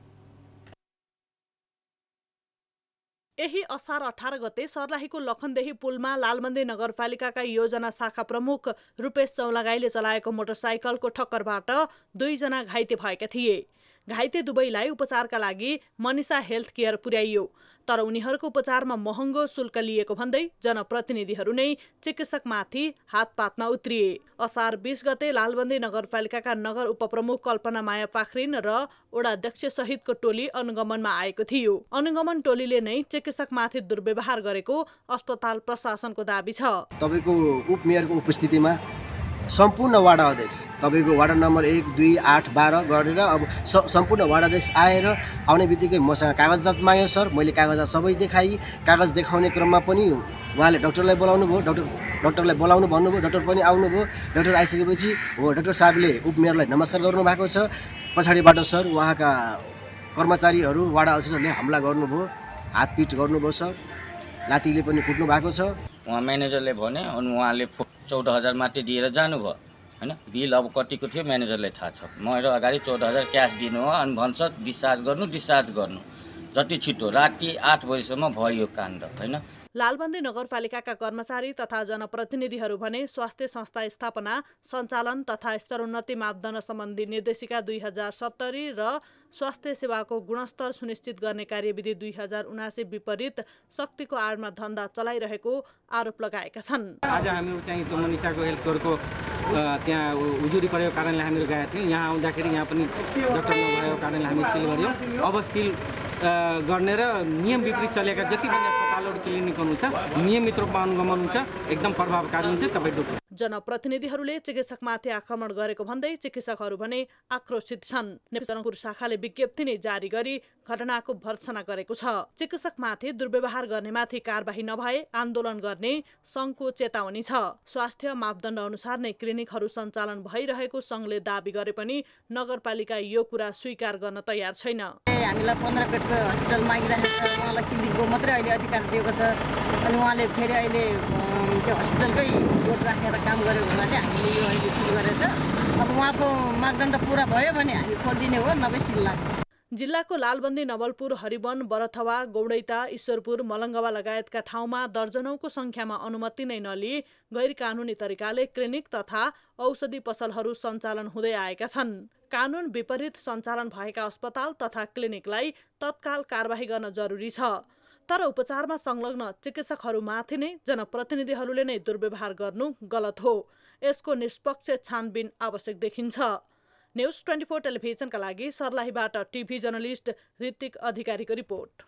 यही असार 18 गते सर्लाहीको लखनदेही पुलमा लालबन्दी नगरपालिकाका योजना शाखा प्रमुख रूपेश चौलागाईले चलाएको मोटरसाइकलको ठक्करबाट 2 जना घाइते भएका थिए। घाइते दुवैलाई उपचारका लागि मनिषा हेल्थ केयर पुर्याइयो, तर उनीहरूको उपचारमा महँगो शुल्क लिएको भन्दै जनप्रतिनिधिहरू नै चिकित्सकमाथि हात पात्न उत्रिए। असार 20 गते लालबन्दी नगरपालिकाका नगर उपप्रमुख कल्पना माया पाखरिन र वडा अध्यक्ष सहितको टोली अनुगमनमा आएको थियो। अनुगमन टोलीले नै चिकित्सकमाथि दुर्व्यवहार गरेको अस्पताल प्रशासनको दाबी छ। तपाईको उपमेयरको उपस्थितिमा सम्पूर्ण वार्ड अध्यक्ष तपाईको वार्ड नम्बर 1, 2, 8, 12 गरेर अब सम्पूर्ण वार्ड अध्यक्ष आएर आउने बित्तिकै मसँग कागजात माग्यो सर। मैले कागजात सबै देखाएँ। कागज देखाउने क्रममा पनि उहाँले डाक्टरलाई बोलाउनु भयो, डाक्टरलाई बोलाउनु भन्नुभयो, डाक्टर पनि आउनुभयो। डाक्टर आइसकेपछि डाक्टर साहबले उपमेयरलाई नमस्कार गर्नुभएको छ। पछाडिबाट सर उहाँका कर्मचारीहरू वार्ड अध्यक्षले हमला गर्नुभयो, हातपिट गर्नुभयो सर, लातीले पनि कुट्नु भएको छ। उहाँ म्यानेजरले भने अनि उहाँले 14,000 मात्रै दिएर जानुभयो हैन। बिल अब कतिको थियो म्यानेजरलाई थाहा छ। मेरो अगाडि 14,000 क्यास दिनु हो अनि भन्छ डिस्चार्ज गर्नु। जति छिटो राति 8 बजेसम्म भयो काण्ड हैन। लालबन्दी नगरपालिकाका कर्मचारी तथा जनप्रतिनिधिहरू भने स्वास्थ्य संस्था स्थापना, सञ्चालन तथा स्तरोन्नति मापदण्ड सम्बन्धी निर्देशिका 2070 र स्वास्थ्य सेवाको गुणस्तर सुनिश्चित गर्ने कार्यविधि 2079 विपरीत शक्तिको आडमा धन्दा चलाइरहेको आरोप लगाएका छन्। आज हामीहरू चाहिँ त्यो मनिषाको हेल्थ केयरको त्यहाँ उजुरी परेको कारणले हामीहरू गएका थियौँ। यहाँ आउँदाखेरि यहाँ पनि डाक्टर नभएको कारणले हामी सिल गऱ्यौँ। अब सिल गर्ने र नियम विपरीत चलेका जति पनि अस्पतालहरू क्लिनिकहरू छ नियमित रूपमा अनुगमन हुन्छ, एकदम प्रभावकारी हुन्छ। तपाईँ जनप्रतिनिधिहरूले चिकित्सकमाथि आक्रमण गरेको भन्दै चिकित्सकहरू भने आक्रोशित छन्। नेपालपुर शाखाले विज्ञप्ति नै जारी गरी घटनाको भर्त्सना गरेको छ। चिकित्सकमाथि दुर्व्यवहार गर्नेमाथि कारबाही नभए आन्दोलन गर्ने संघको चेतावनी छ। स्वास्थ्य मापदण्ड अनुसार नै क्लिनिकहरू सञ्चालन भइरहेको संघले दाबी गरे पनि नगरपालिका यो कुरा स्वीकार गर्न तयार छैन। हामीलाई 15 बेडको हस्पिटल मागिरहेको छ, उहाँलाई क्लिनिकको मात्रै अहिले अधिकार दिएको छ। अनि उहाँले फेरि अहिले त्यो हस्पिटलकै बोर्ड राखेर काम गर्यो भन्नाले हामीले यो अहिले सुरु गरेछ। अब उहाँको मापदण्ड पुरा भयो भने हामी खोलिदिने हो, नभए सिल लाग्छ। जिल्लाको लालबन्दी, नवलपुर, हरिवन, बरथवा, गौडैता, ईश्वरपुर, मलङ्गवा लगायतका ठाउँमा दर्जनौंको संख्यामा अनुमति नै नलिई गैर कानुनी तरिकाले क्लिनिक तथा औषधि पसलहरू सञ्चालन हुँदै आएका छन्। कानुन विपरीत सञ्चालन भएका अस्पताल तथा क्लिनिकलाई तत्काल कारबाही गर्न जरुरी छ। तर उपचारमा संलग्न चिकित्सकहरूमाथि नै जनप्रतिनिधिहरूले नै दुर्व्यवहार गर्नु गलत हो। यसको निष्पक्ष छानबिन आवश्यक देखिन्छ। न्यूज 24 टेलिभिजनका लागि सर्लाहीबाट टिभी जर्नलिस्ट ऋतिक अधिकारीको रिपोर्ट।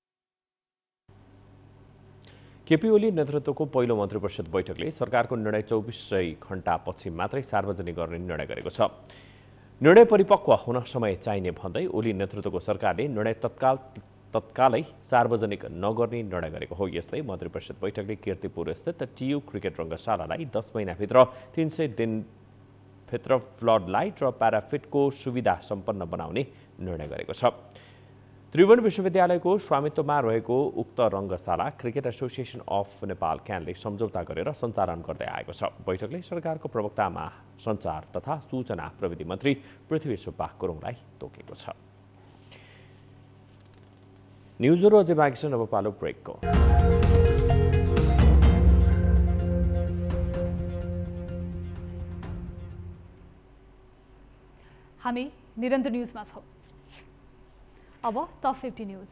केपी ओली नेतृत्वको पहिलो मन्त्री परिषद बैठकले सरकारको निर्णय 24 घण्टापछि मात्रै सार्वजनिक गर्ने निर्णय गरेको छ। निर्णय परिपक्व हुन समय चाहिने भन्दै ओली नेतृत्वको सरकारले निर्णय तत्कालै सार्वजनिक नगर्ने निर्णय गरेको हो। यस्तै मन्त्री परिषद बैठकले कीर्तिपुर स्थित टियु क्रिकेट रङ्गशालालाई 10 महिनाभित्र 300 दिनभित्र फ्लड लाइट र प्याराफिटको सुविधा सम्पन्न बनाउने निर्णय गरेको छ। त्रिभुवन विश्वविद्यालयको स्वामित्वमा रहेको उक्त रङ्गशाला क्रिकेट एसोसिएसन अफ नेपाल क्यानले सम्झौता गरेर सञ्चालन गर्दै आएको छ। बैठकले सरकारको प्रवक्तामा सञ्चार तथा सूचना प्रविधि मन्त्री पृथ्वी सुब्बा गुरुङलाई तोकेको छ। न्युजहरू अझै बाँकी छन्, अब पालो ब्रेकको। हामी निरन्तर न्युजमा छौँ। अब टप 50 न्युज।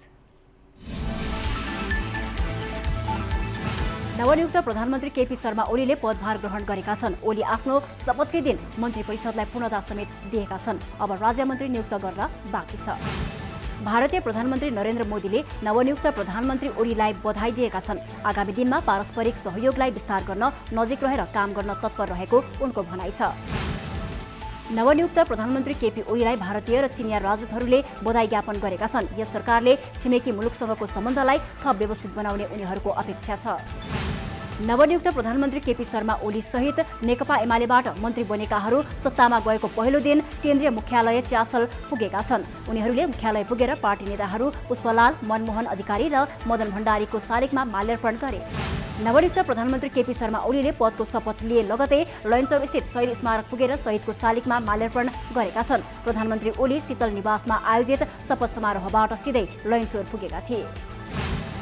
नवनियुक्त प्रधानमन्त्री केपी शर्मा ओलीले पदभार ग्रहण गरेका छन्। ओली आफ्नो शपथकै दिन मन्त्री परिषदलाई पूर्णता समेत दिएका छन्। अब राज्यमन्त्री नियुक्त गर्न बाँकी छ। भारतीय प्रधानमन्त्री नरेन्द्र मोदीले नवनियुक्त प्रधानमन्त्री ओलीलाई बधाई दिएका छन्। आगामी दिनमा पारस्परिक सहयोगलाई विस्तार गर्न नजिक रहेर काम गर्न तत्पर रहेको उनको भनाइ छ। नवनियुक्त प्रधानमन्त्री केपी ओलीलाई भारतीय र चिनिया राजदूतहरूले बधाई ज्ञापन गरेका छन्। यस सरकारले छिमेकी मुलुकसँगको सम्बन्धलाई थप व्यवस्थित बनाउने उनीहरूको अपेक्षा छ। नवनियुक्त प्रधानमन्त्री केपी शर्मा ओली सहित नेकपा एमालेबाट मन्त्री बनेकाहरू सत्तामा गएको पहिलो दिन केन्द्रीय मुख्यालय च्यासल पुगेका छन्। उनीहरूले मुख्यालय पुगेर पार्टी नेताहरू पुष्पलाल, मनमोहन अधिकारी र मदन भण्डारीको शालिगमा माल्यार्पण गरे। नवनियुक्त प्रधानमन्त्री केपी शर्मा ओलीले पदको शपथ लिए लगतै लैनचौर स्थित शहीद स्मारक पुगेर शहीदको शालिगमा माल्यार्पण गरेका छन्। प्रधानमन्त्री ओली शीतल निवासमा आयोजित शपथ समारोहबाट सिधै लैनचौर पुगेका थिए।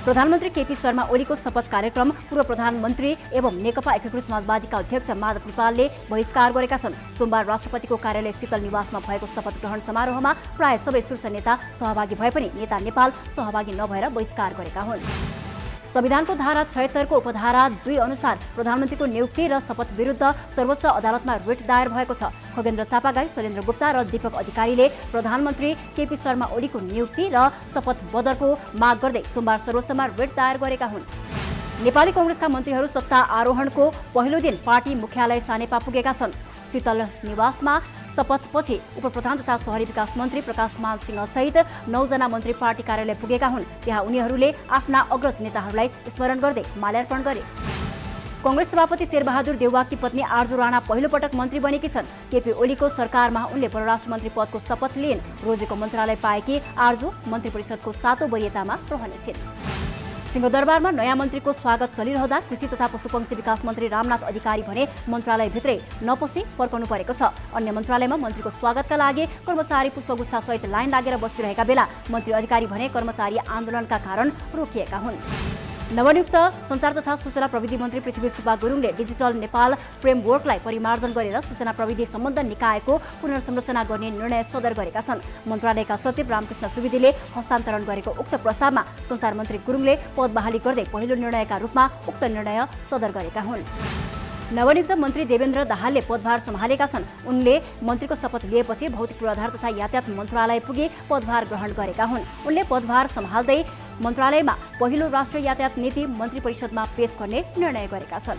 प्रधानमन्त्री केपी शर्मा ओलीको शपथ कार्यक्रम पूर्व प्रधानमन्त्री एवं नेकपा एकीकृत समाजवादीका अध्यक्ष माधव नेपालले बहिष्कार गरेका छन्। सोमबार राष्ट्रपतिको कार्यालय शीतल निवासमा भएको शपथ ग्रहण समारोहमा प्राय सबै शीर्ष नेता सहभागी भए पनि नेता नेपाल सहभागी नभएर बहिष्कार गरेका हुन्। संविधानको धारा 76 को उपधारा 2 अनुसार प्रधानमन्त्रीको नियुक्ति र शपथ विरुद्ध सर्वोच्च अदालतमा रिट दायर भएको छ। खगेन्द्र चापागाई, शैलेन्द्र गुप्ता र दीपक अधिकारीले प्रधानमन्त्री केपी शर्मा ओलीको नियुक्ति र शपथ बदलको माग गर्दै सोमबार सर्वोच्चमा रिट दायर गरेका हुन्। नेपाली कांग्रेसका मन्त्रीहरू सत्ता आरोहणको पहिलो दिन पार्टी मुख्यालय सानेपा पुगेका छन्। शीतल निवासमा शपथपछि उपप्रधान तथा शहरी विकास मन्त्री प्रकाश मान सिंह सहित 9 जना मन्त्री पार्टी कार्यालय पुगेका हुन्। त्यहाँ उनीहरूले आफ्ना अग्रज नेताहरूलाई स्मरण गर्दै माल्यार्पण गरे। कांग्रेस सभापति शेरबहादुर देउवाकी पत्नी आर्जु राणा पहिलो पटक मन्त्री बनेकी छन्। केपी ओलीको सरकारमा उनले परराष्ट्र मन्त्री पदको शपथ लिइन्। रोजेको मन्त्रालय पाएकी आर्जु मन्त्री परिषदको 7औं वरियतामा रहनेछिन्। सिंहदरबारमा नयाँ मन्त्रीको स्वागत चलिरहँदा कृषि तथा पशुपक्षी विकास मन्त्री रामनाथ अधिकारी भने मन्त्रालयभित्रै नपसी फर्कनु परेको छ। अन्य मन्त्रालयमा मन्त्रीको स्वागतका लागि कर्मचारी पुष्पगुच्छा सहित लाइन लागेर बसिरहेका बेला मन्त्री अधिकारी भने कर्मचारी आन्दोलनका कारण रोकिएका हुन्। नवनियुक्त सञ्चार तथा सूचना प्रविधि मन्त्री पृथ्वी सुब्बा गुरुङले डिजिटल नेपाल फ्रेमवर्कलाई परिमार्जन गरेर सूचना प्रविधि सम्बन्ध निकायको पुनर्संरचना गर्ने निर्णय सदर गरेका छन्। मन्त्रालयका सचिव रामकृष्ण सुवेदीले हस्तान्तरण गरेको उक्त प्रस्तावमा सञ्चार मन्त्री गुरुङले पद बहाली गर्दै पहिलो निर्णयका रूपमा उक्त निर्णय सदर गरेका हुन्। नवनियुक्त मन्त्री देवेन्द्र दाहालले पदभार सम्हालेका छन्। उनले मन्त्रीको शपथ लिएपछि भौतिक पूर्वाधार तथा यातायात मन्त्रालय पुगी पदभार ग्रहण गरेका हुन्। उनले पदभार सम्हाल्दै मन्त्रालयमा पहिलो राष्ट्रिय यातायात नीति मन्त्री परिषदमा पेश गर्ने निर्णय गरेका छन्।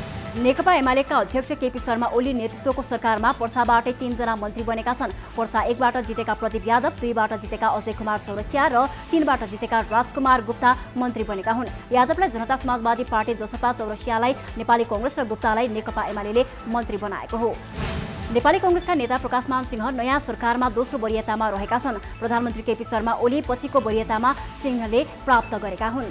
नेकपा एमालेका अध्यक्ष केपी शर्मा ओली नेतृत्वको सरकारमा पर्साबाटै 3 जना मन्त्री बनेका छन्। पर्सा 1 बाट जितेका प्रदीप यादव, 2 बाट जितेका अजय कुमार चौरसिया र 3 बाट जितेका राजकुमार गुप्ता मन्त्री बनेका हुन्। यादवलाई जनता समाजवादी पार्टी जसपा, चौरसियालाई नेपाली कांग्रेस र गुप्तालाई नेकपा एमालेले मन्त्री बनाएको हो। नेपाली कांग्रेसका नेता प्रकाशमान सिंह नयाँ सरकारमा दोस्रो वरियतामा रहेका छन्। प्रधानमन्त्री केपी शर्मा ओली पछिको वरियतामा सिंहले प्राप्त गरेका हुन्।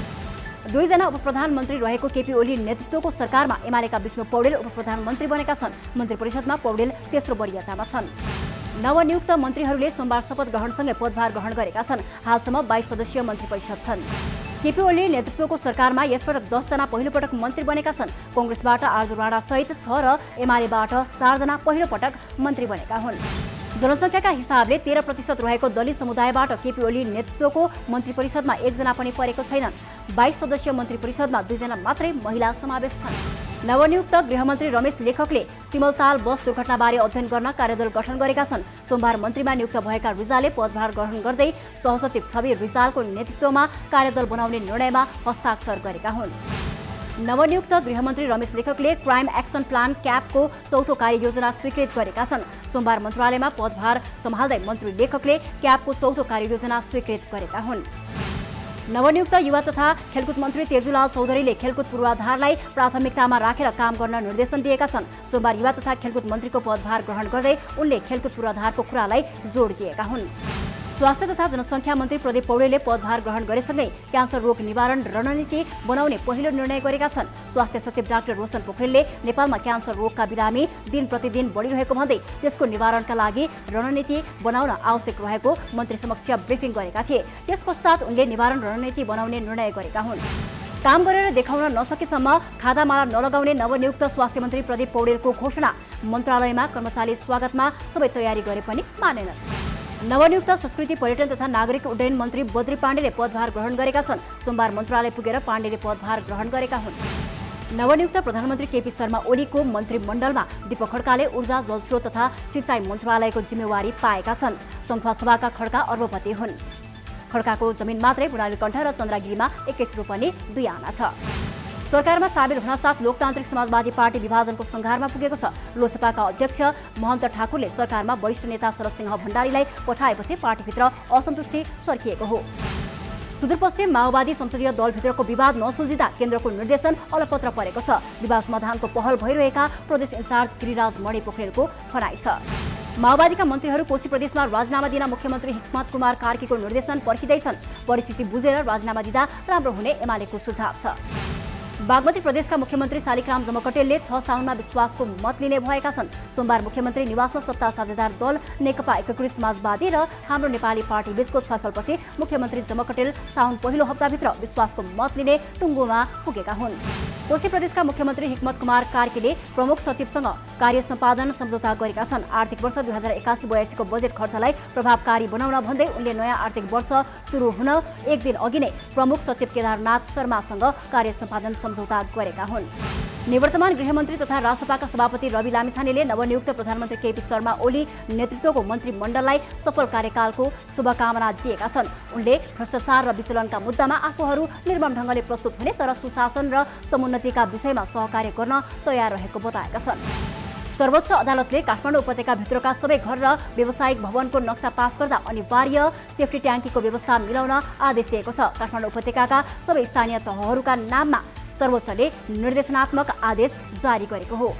2 जना उपप्रधानमन्त्री रहेको केपी ओली नेतृत्वको सरकारमा एमालेका विष्णु पौडेल उपप्रधानमन्त्री बनेका छन्। मन्त्री परिषदमा पौडेल तेस्रो वरियतामा छन्। नवनियुक्त मन्त्रीहरूले सोमबार शपथ ग्रहणसँगै पदभार ग्रहण गरेका छन्। हालसम्म 22 सदस्यीय मन्त्री परिषद छन्। केपी ओली नेतृत्वको सरकारमा यसपटक 10 जना पहिलोपटक मन्त्री बनेका छन्। कांग्रेसबाट आर्जु राणा सहित 6 र एमालेबाट 4 जना पहिलोपटक मन्त्री बनेका हुन्। जनसङ्ख्याका हिसाबले 13% रहेको दलित समुदायबाट केपी ओली नेतृत्वको मन्त्री परिषदमा 1 जना पनि परेको छैनन्। 22 सदस्यीय मन्त्री परिषदमा 2 जना मात्रै महिला समावेश छन्। नवनियुक्त गृहमन्त्री रमेश लेखकले सिमलताल बस दुर्घटनाबारे अध्ययन गर्न कार्यदल गठन गरेका छन्। सोमबार मन्त्रीमा नियुक्त भएका रिजालले पदभार ग्रहण गर्दै सहसचिव छवि रिजालको नेतृत्वमा कार्यदल बनाउने निर्णयमा हस्ताक्षर गरेका हुन्। नवनियुक्त गृहमन्त्री रमेश लेखकले क्राइम एक्सन प्लान क्यापको 4थो कार्ययोजना स्वीकृत गरेका छन्। सोमबार मन्त्रालयमा पदभार सम्हाल्दै मन्त्री लेखकले क्यापको 4थो कार्ययोजना स्वीकृत गरेका हुन्। नवनियुक्त युवा तथा खेलकुद मन्त्री तेजुलाल चौधरीले खेलकुद पूर्वाधारलाई प्राथमिकतामा राखेर काम गर्न निर्देशन दिएका छन्। सोमबार युवा तथा खेलकुद मन्त्रीको पदभार ग्रहण गर्दै उनले खेलकुद पूर्वाधारको कुरालाई जोड दिएका हुन्। स्वास्थ्य तथा जनसङ्ख्या मन्त्री प्रदीप पौडेलले पदभार ग्रहण गरेसँगै क्यान्सर रोग निवारण रणनीति बनाउने पहिलो निर्णय गरेका छन्। स्वास्थ्य सचिव डाक्टर रोशन पोखरेलले नेपालमा क्यान्सर रोगका बिरामी दिन प्रतिदिन बढिरहेको भन्दै त्यसको निवारणका लागि रणनीति बनाउन आवश्यक रहेको मन्त्री समक्ष ब्रिफिङ गरेका थिए। त्यसपश्चात उनले निवारण रणनीति बनाउने निर्णय गरेका हुन्। काम गरेर देखाउन नसकेसम्म खादामाला नलगाउने नवनियुक्त स्वास्थ्य मन्त्री प्रदीप पौडेलको घोषणा। मन्त्रालयमा कर्मचारी स्वागतमा सबै तयारी गरे पनि मानेनन्। नवनियुक्त संस्कृति पर्यटन तथा नागरिक उड्डयन मन्त्री बद्री पाण्डेले पदभार ग्रहण गरेका छन्। सोमबार मन्त्रालय पुगेर पाण्डेले पदभार ग्रहण गरेका हुन्। नवनियुक्त प्रधानमन्त्री केपी शर्मा ओलीको मन्त्रीमण्डलमा दीपक खड्काले ऊर्जा, जलस्रोत तथा सिँचाइ मन्त्रालयको जिम्मेवारी पाएका छन्। सङ्खुवा सभाका खड्का अर्बपति हुन्। खड्काको जमिन मात्रै बुढालीकण्ठ र चन्द्रगिरीमा 21 रोपनी 2 आना छ। सरकारमा सामेल हुनासाथ लोकतान्त्रिक समाजवादी पार्टी विभाजनको संघारमा पुगेको छ। लोसपाका अध्यक्ष महन्त ठाकुरले सरकारमा वरिष्ठ नेता शरदसिंह भण्डारीलाई पठाएपछि पार्टीभित्र असन्तुष्टि सर्किएको हो। सुदूरपश्चिम माओवादी संसदीय दलभित्रको विवाद नसुल्झिँदा केन्द्रको निर्देशन अलपत्र परेको छ। विवाद समाधानको पहल भइरहेका प्रदेश इन्चार्ज गिरिराज मणि पोखरेलको भनाइ छ। माओवादीका मन्त्रीहरू कोशी प्रदेशमा राजीनामा दिन मुख्यमन्त्री हिक्मत कुमार कार्कीको निर्देशन पर्खिँदैछन्। परिस्थिति बुझेर राजीनामा दिँदा राम्रो हुने एमालेको सुझाव छ। बागमती प्रदेशका मुख्यमन्त्री शालिग्राम जमकटेलले 6 साउनमा विश्वासको मत लिने भएका छन्। सोमबार मुख्यमन्त्री निवासमा सत्ता साझेदार दल नेकपा एकीकृत समाजवादी र हाम्रो नेपाली पार्टी बीचको छलफलपछि मुख्यमन्त्री जमकटेल साउन पहिलो हप्ताभित्र विश्वासको मत लिने टुङ्गोमा पुगेका हुन्। कोशी प्रदेशका मुख्यमन्त्री हिक्मत कुमार कार्कीले प्रमुख सचिवसँग कार्य सम्पादन सम्झौता गरेका छन्। आर्थिक वर्ष 2081-82 को बजेट खर्चलाई प्रभावकारी बनाउन भन्दै उनले नयाँ आर्थिक वर्ष सुरु हुन एक दिन अघि नै प्रमुख सचिव केदारनाथ शर्मासँग कार्य सम्पादन सम्झौता गरेका हुन्। निवर्तमान गृहमन्त्री तथा रासपाका सभापति रवि लामिछानेले नवनियुक्त प्रधानमन्त्री केपी शर्मा ओली नेतृत्वको मन्त्रीमण्डललाई सफल कार्यकालको शुभकामना दिएका छन्। उनले भ्रष्टाचार र विचलनका मुद्दामा आफूहरू निर्मम ढङ्गले प्रस्तुत हुने तर सुशासन र समुन्नतिका विषयमा सहकार्य गर्न तयार रहेको बताएका छन्। सर्वोच्च अदालतले काठमाडौँ उपत्यकाभित्रका सबै घर र व्यावसायिक भवनको नक्सा पास गर्दा अनिवार्य सेफ्टी ट्याङ्कीको व्यवस्था मिलाउन आदेश दिएको छ। काठमाडौँ उपत्यकाका सबै स्थानीय तहहरूका नाममा सर्वोच्चले निर्देशनात्मक आदेश जारी गरेको हो।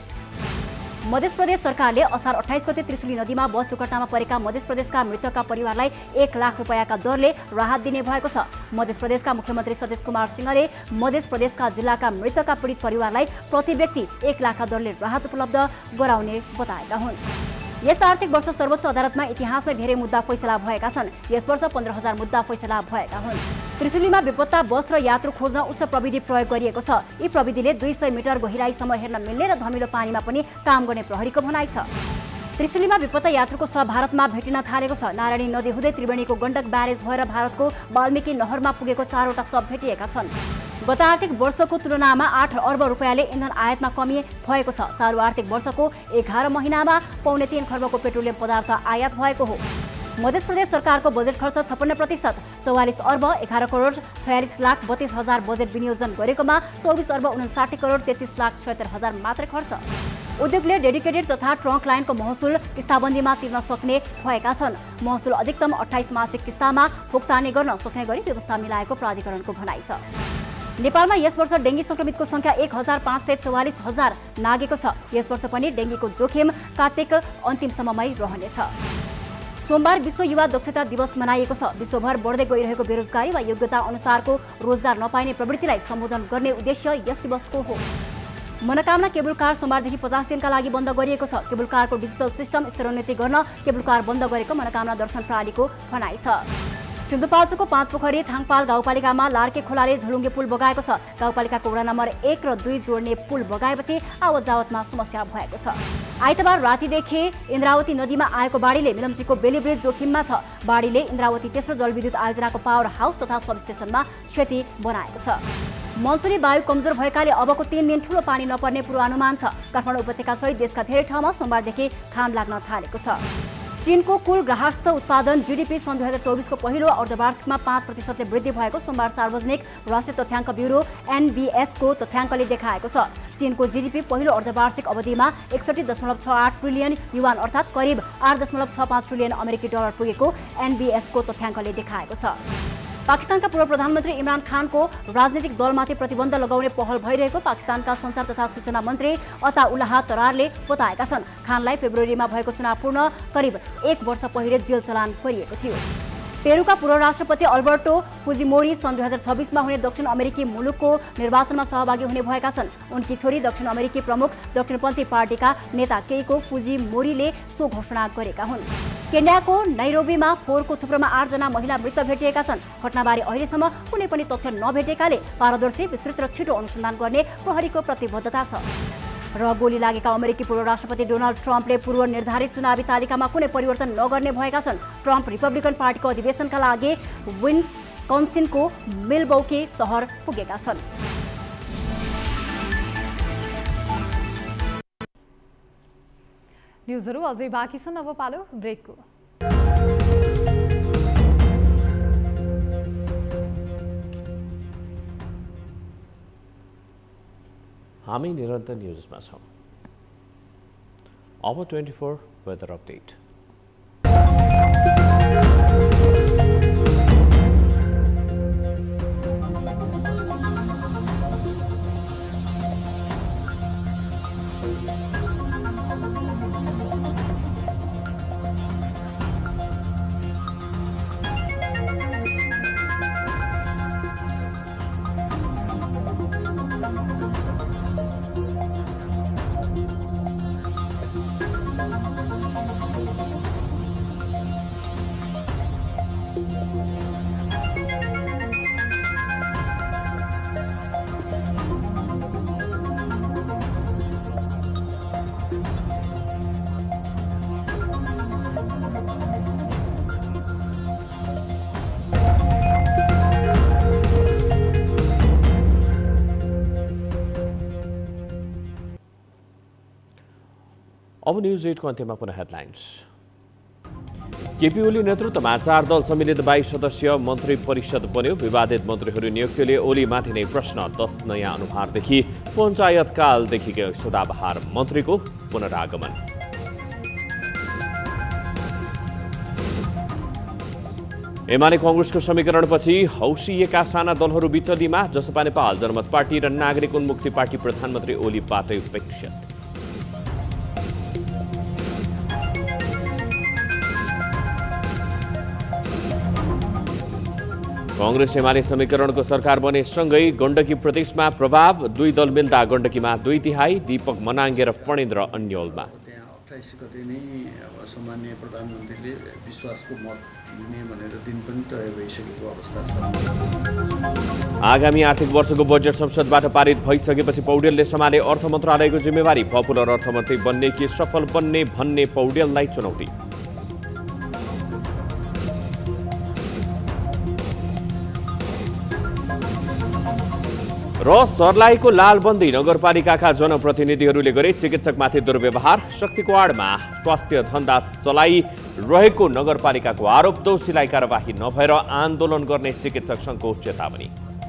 मध्य प्रदेश सरकारले असार 28 गते त्रिशुली नदीमा बस दुर्घटनामा परेका मध्य प्रदेशका मृतकका परिवारलाई 1 लाख रुपैयाँका दरले राहत दिने भएको छ। मध्य प्रदेशका मुख्यमन्त्री सतीश कुमार सिंहले मध्य प्रदेशका जिल्लाका मृतकका पीडित परिवारलाई प्रति व्यक्ति 1 लाखका दरले राहत उपलब्ध गराउने बताएका हुन्। यस आर्थिक वर्ष सर्वोच्च अदालतमा इतिहासमै धेरै मुद्दा फैसला भएका छन्। यस वर्ष 15,000 मुद्दा फैसला भएका हुन्। त्रिशुलीमा बेपत्ता बस र यात्रु खोज्न उच्च प्रविधि प्रयोग गरिएको छ। यी प्रविधिले 200 मिटर गहिराईसम्म हेर्न मिल्ने र धमिलो पानीमा पनि काम गर्ने प्रहरीको भनाइ छ। त्रिशुलीमा बेपत्ता यात्रुको शव भारतमा भेटिन थालेको छ। नारायणी नदी हुँदै त्रिवेणीको गण्डक ब्यारेज भएर भारतको वाल्मीकि नहरमा पुगेको 4वटा शव भेटिएका छन्। गत आर्थिक वर्षको तुलनामा 8 अर्ब रुपैयाँले इन्धन आयातमा कमी भएको छ। चालु आर्थिक वर्षको 11 महिनामा 3.25 खर्बको पेट्रोलियम पदार्थ आयात भएको हो। मध्य प्रदेश सरकारको बजेट खर्च 56%, 44 अर्ब 11 करोड 46 लाख 32 हजार बजेट विनियोजन गरेकोमा 24 अर्ब 59 करोड 33 लाख 76 हजार मात्रै खर्च। उद्योगले डेडिकेटेड तथा ट्रङ्क लाइनको महसुल किस्ताबन्दीमा तिर्न सक्ने भएका छन्। महसुल अधिकतम 28 मासिक किस्तामा भुक्तानी गर्न सक्ने गरी व्यवस्था मिलाएको प्राधिकरणको भनाइ छ। नेपालमा यस वर्ष डेङ्गी संक्रमितको संख्या 1,544,000 नागेको छ। यस वर्ष पनि डेङ्गीको जोखिम कार्तिक अन्तिमसम्ममै रहनेछ। सोमबार विश्व युवा दक्षता दिवस मनाइएको छ। विश्वभर बढ्दै गइरहेको बेरोजगारी वा योग्यता अनुसारको रोजगार नपाइने प्रवृत्तिलाई सम्बोधन गर्ने उद्देश्य यस दिवसको हो। मनोकामना केबुल कार सोमबारदेखि 50 दिनका लागि बन्द गरिएको छ। केबुल कारको डिजिटल सिस्टम स्तरोन्नति गर्न केबुल कार बन्द गरेको मनोकामना दर्शन प्रणालीको भनाइ छ। सिन्धुपाल्चोकको 5 पोखरी थाङपाल गाउँपालिकामा लार्के खोलाले झुलुङ्गे पुल बगाएको छ। गाउँपालिकाको वडा नम्बर 1 र 2 जोड्ने पुल बगाएपछि आवत जावतमा समस्या भएको छ। आइतबार रातिदेखि इन्द्रावती नदीमा आएको बाढीले मिलम्चीको बेली ब्रिज जोखिममा छ। बाढीले इन्द्रावती तेस्रो जलविद्युत आयोजनाको पावर हाउस तथा सबस्टेसनमा क्षति बनाएको छ। मनसुनी वायु कमजोर भएकाले अबको 3 दिन ठूलो पानी नपर्ने पूर्वानुमान छ। काठमाडौँ उपत्यका सहित देशका धेरै ठाउँमा सोमबारदेखि घाम लाग्न थालेको छ। चीनको कुल गृहस्थ उत्पादन जीडीपी सन् 2024 को पहिलो अर्धवार्षिकमा 5% वृद्धि भएको सोमबार सार्वजनिक राष्ट्रिय तथ्याङ्क ब्युरो एनबीएस को तथ्याङ्कले देखाएको छ। चीनको जीडीपी पहिलो अर्धवार्षिक अवधिमा 61.68 ट्रिलियन युवान अर्थात् करिब 8.65 ट्रिलियन अमेरिकी डलर पुगेको एनबीएस को तथ्याङ्कले देखाएको छ। पाकिस्तानका पूर्व प्रधानमन्त्री इमरान खानको राजनीतिक दलमाथि प्रतिबन्ध लगाउने पहल भइरहेको पाकिस्तानका सञ्चार तथा सूचना मन्त्री अताउल्लाह तरारले बताएका छन्। खानलाई फेब्रुअरीमा भएको चुनावपूर्ण करिब 1 वर्ष पहिले जेल चलान गरिएको थियो। पेरुका पूर्व राष्ट्रपति अल्बर्टो फुजिमोरी सन् 2026 मा हुने दक्षिण अमेरिकी मुलुकको निर्वाचनमा सहभागी हुने भएका छन्। उनकी छोरी दक्षिण अमेरिकी प्रमुख दक्षिणपन्थी पार्टीका नेता केइको फुजिमोरीले सो घोषणा गरेका हुन्। केन्याको नैरोबीमा फोहोरको थुप्रोमा 8 जना महिला मृत भेटिएका छन्। घटनाबारे अहिलेसम्म कुनै पनि तथ्य नभेटेकाले पारदर्शी विस्तृत र छिटो अनुसन्धान गर्ने प्रहरीको प्रतिबद्धता छ। र गोली लागेका अमेरिकी पूर्व राष्ट्रपति डोनाल्ड ट्रम्पले पूर्व निर्धारित चुनावी तालिकामा कुनै परिवर्तन नगर्ने भएका छन्। ट्रम्प रिपब्लिकन पार्टीको अधिवेशनका लागि विस्कन्सिनको मिल्वोकी सहर पुगेका छन्। न्युजहरू अझै बाँकी छन्, अब पालो ब्रेकको। हामी निरन्तर न्युजमा छौँ। अब 24 वेदर अपडेट। अब न्युज 8 को अन्त्यमा पुनः हेडलाइन्स। केपी ओली नेतृत्वमा 4 दल सम्मिलित 22 सदस्यीय मन्त्री परिषद बन्यो। विवादित मन्त्रीहरू नियुक्तिले ओलीमाथि नै प्रश्न। 10 नयाँ अनुहारदेखि पञ्चायत कालदेखिकै सदाबहार मन्त्रीको पुनरागमन। एमाले कङ्ग्रेसको समीकरणपछि हौसिएका साना दलहरू बिचलीमा। जसपा नेपाल, जनमत पार्टी र नागरिक उन्मुक्ति पार्टी प्रधानमन्त्री ओलीबाटै उपेक्षित। कांग्रेस एमाले समीकरणको सरकार बने सँगै गण्डकी प्रदेशमा प्रभाव। 2 दल मिल्दा गण्डकीमा 2/3, दीपक मनाङ्गे र फणेन्द्र अन्यलमा। 28 गते नै अब सामान्य प्रधानमन्त्रीले विश्वासको मत दिने भनेर दिन पनि तय भइसकेको अवस्था छ। आगामी आर्थिक वर्षको बजेट संसदबाट पारित भइसकेपछि पौडेलले सम्हाले अर्थ मन्त्रालयको जिम्मेवारी। पपुलर अर्थमन्त्री बन्ने कि सफल बन्ने भन्ने पौडेललाई चुनौती। र सर्लाहीको लालबन्दी नगरपालिकाका जनप्रतिनिधिहरूले गरे चिकित्सकमाथि दुर्व्यवहार। शक्तिको आडमा स्वास्थ्य धन्दा चलाइरहेको नगरपालिकाको आरोप। दोषीलाई कारबाही नभएर आन्दोलन गर्ने चिकित्सक सङ्घको चेतावनी।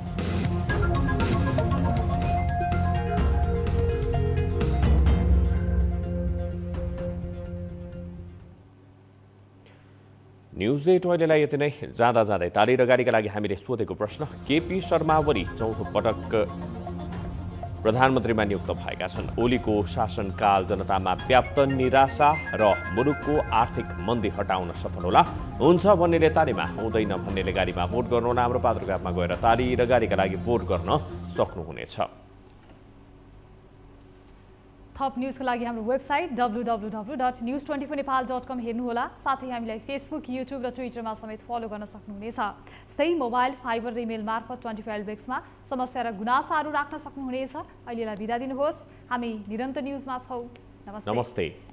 न्युज 8 अहिलेलाई यति नै। जाँदा जाँदै ताली र गाडीका लागि हामीले सोधेको प्रश्न, केपी शर्मा ओली चौथो पटक प्रधानमन्त्रीमा नियुक्त भएका छन्। ओलीको शासनकाल जनतामा व्याप्त निराशा र मुलुकको आर्थिक मन्दी हटाउन सफल होला, हुन्छ भन्नेले तालीमा, हुँदैन भन्नेले गाडीमा भोट गर्नुहोला। हाम्रो पात्रकापमा गएर ताली र गाडीका लागि भोट गर्न सक्नुहुनेछ। थप न्युजको लागि हाम्रो वेबसाइट www.news24nepal.com हेर्नुहोला। साथै हामीलाई फेसबुक, युट्युब र ट्विटरमा समेत फलो गर्न सक्नुहुनेछ। यस्तै मोबाइल, फाइबर र इमेल मार्फत 24 बेक्समा समस्या र गुनासाहरू राख्न सक्नुहुनेछ। अहिलेलाई बिदा दिनुहोस्। हामी निरन्तर न्युजमा छौँ। नमस्ते।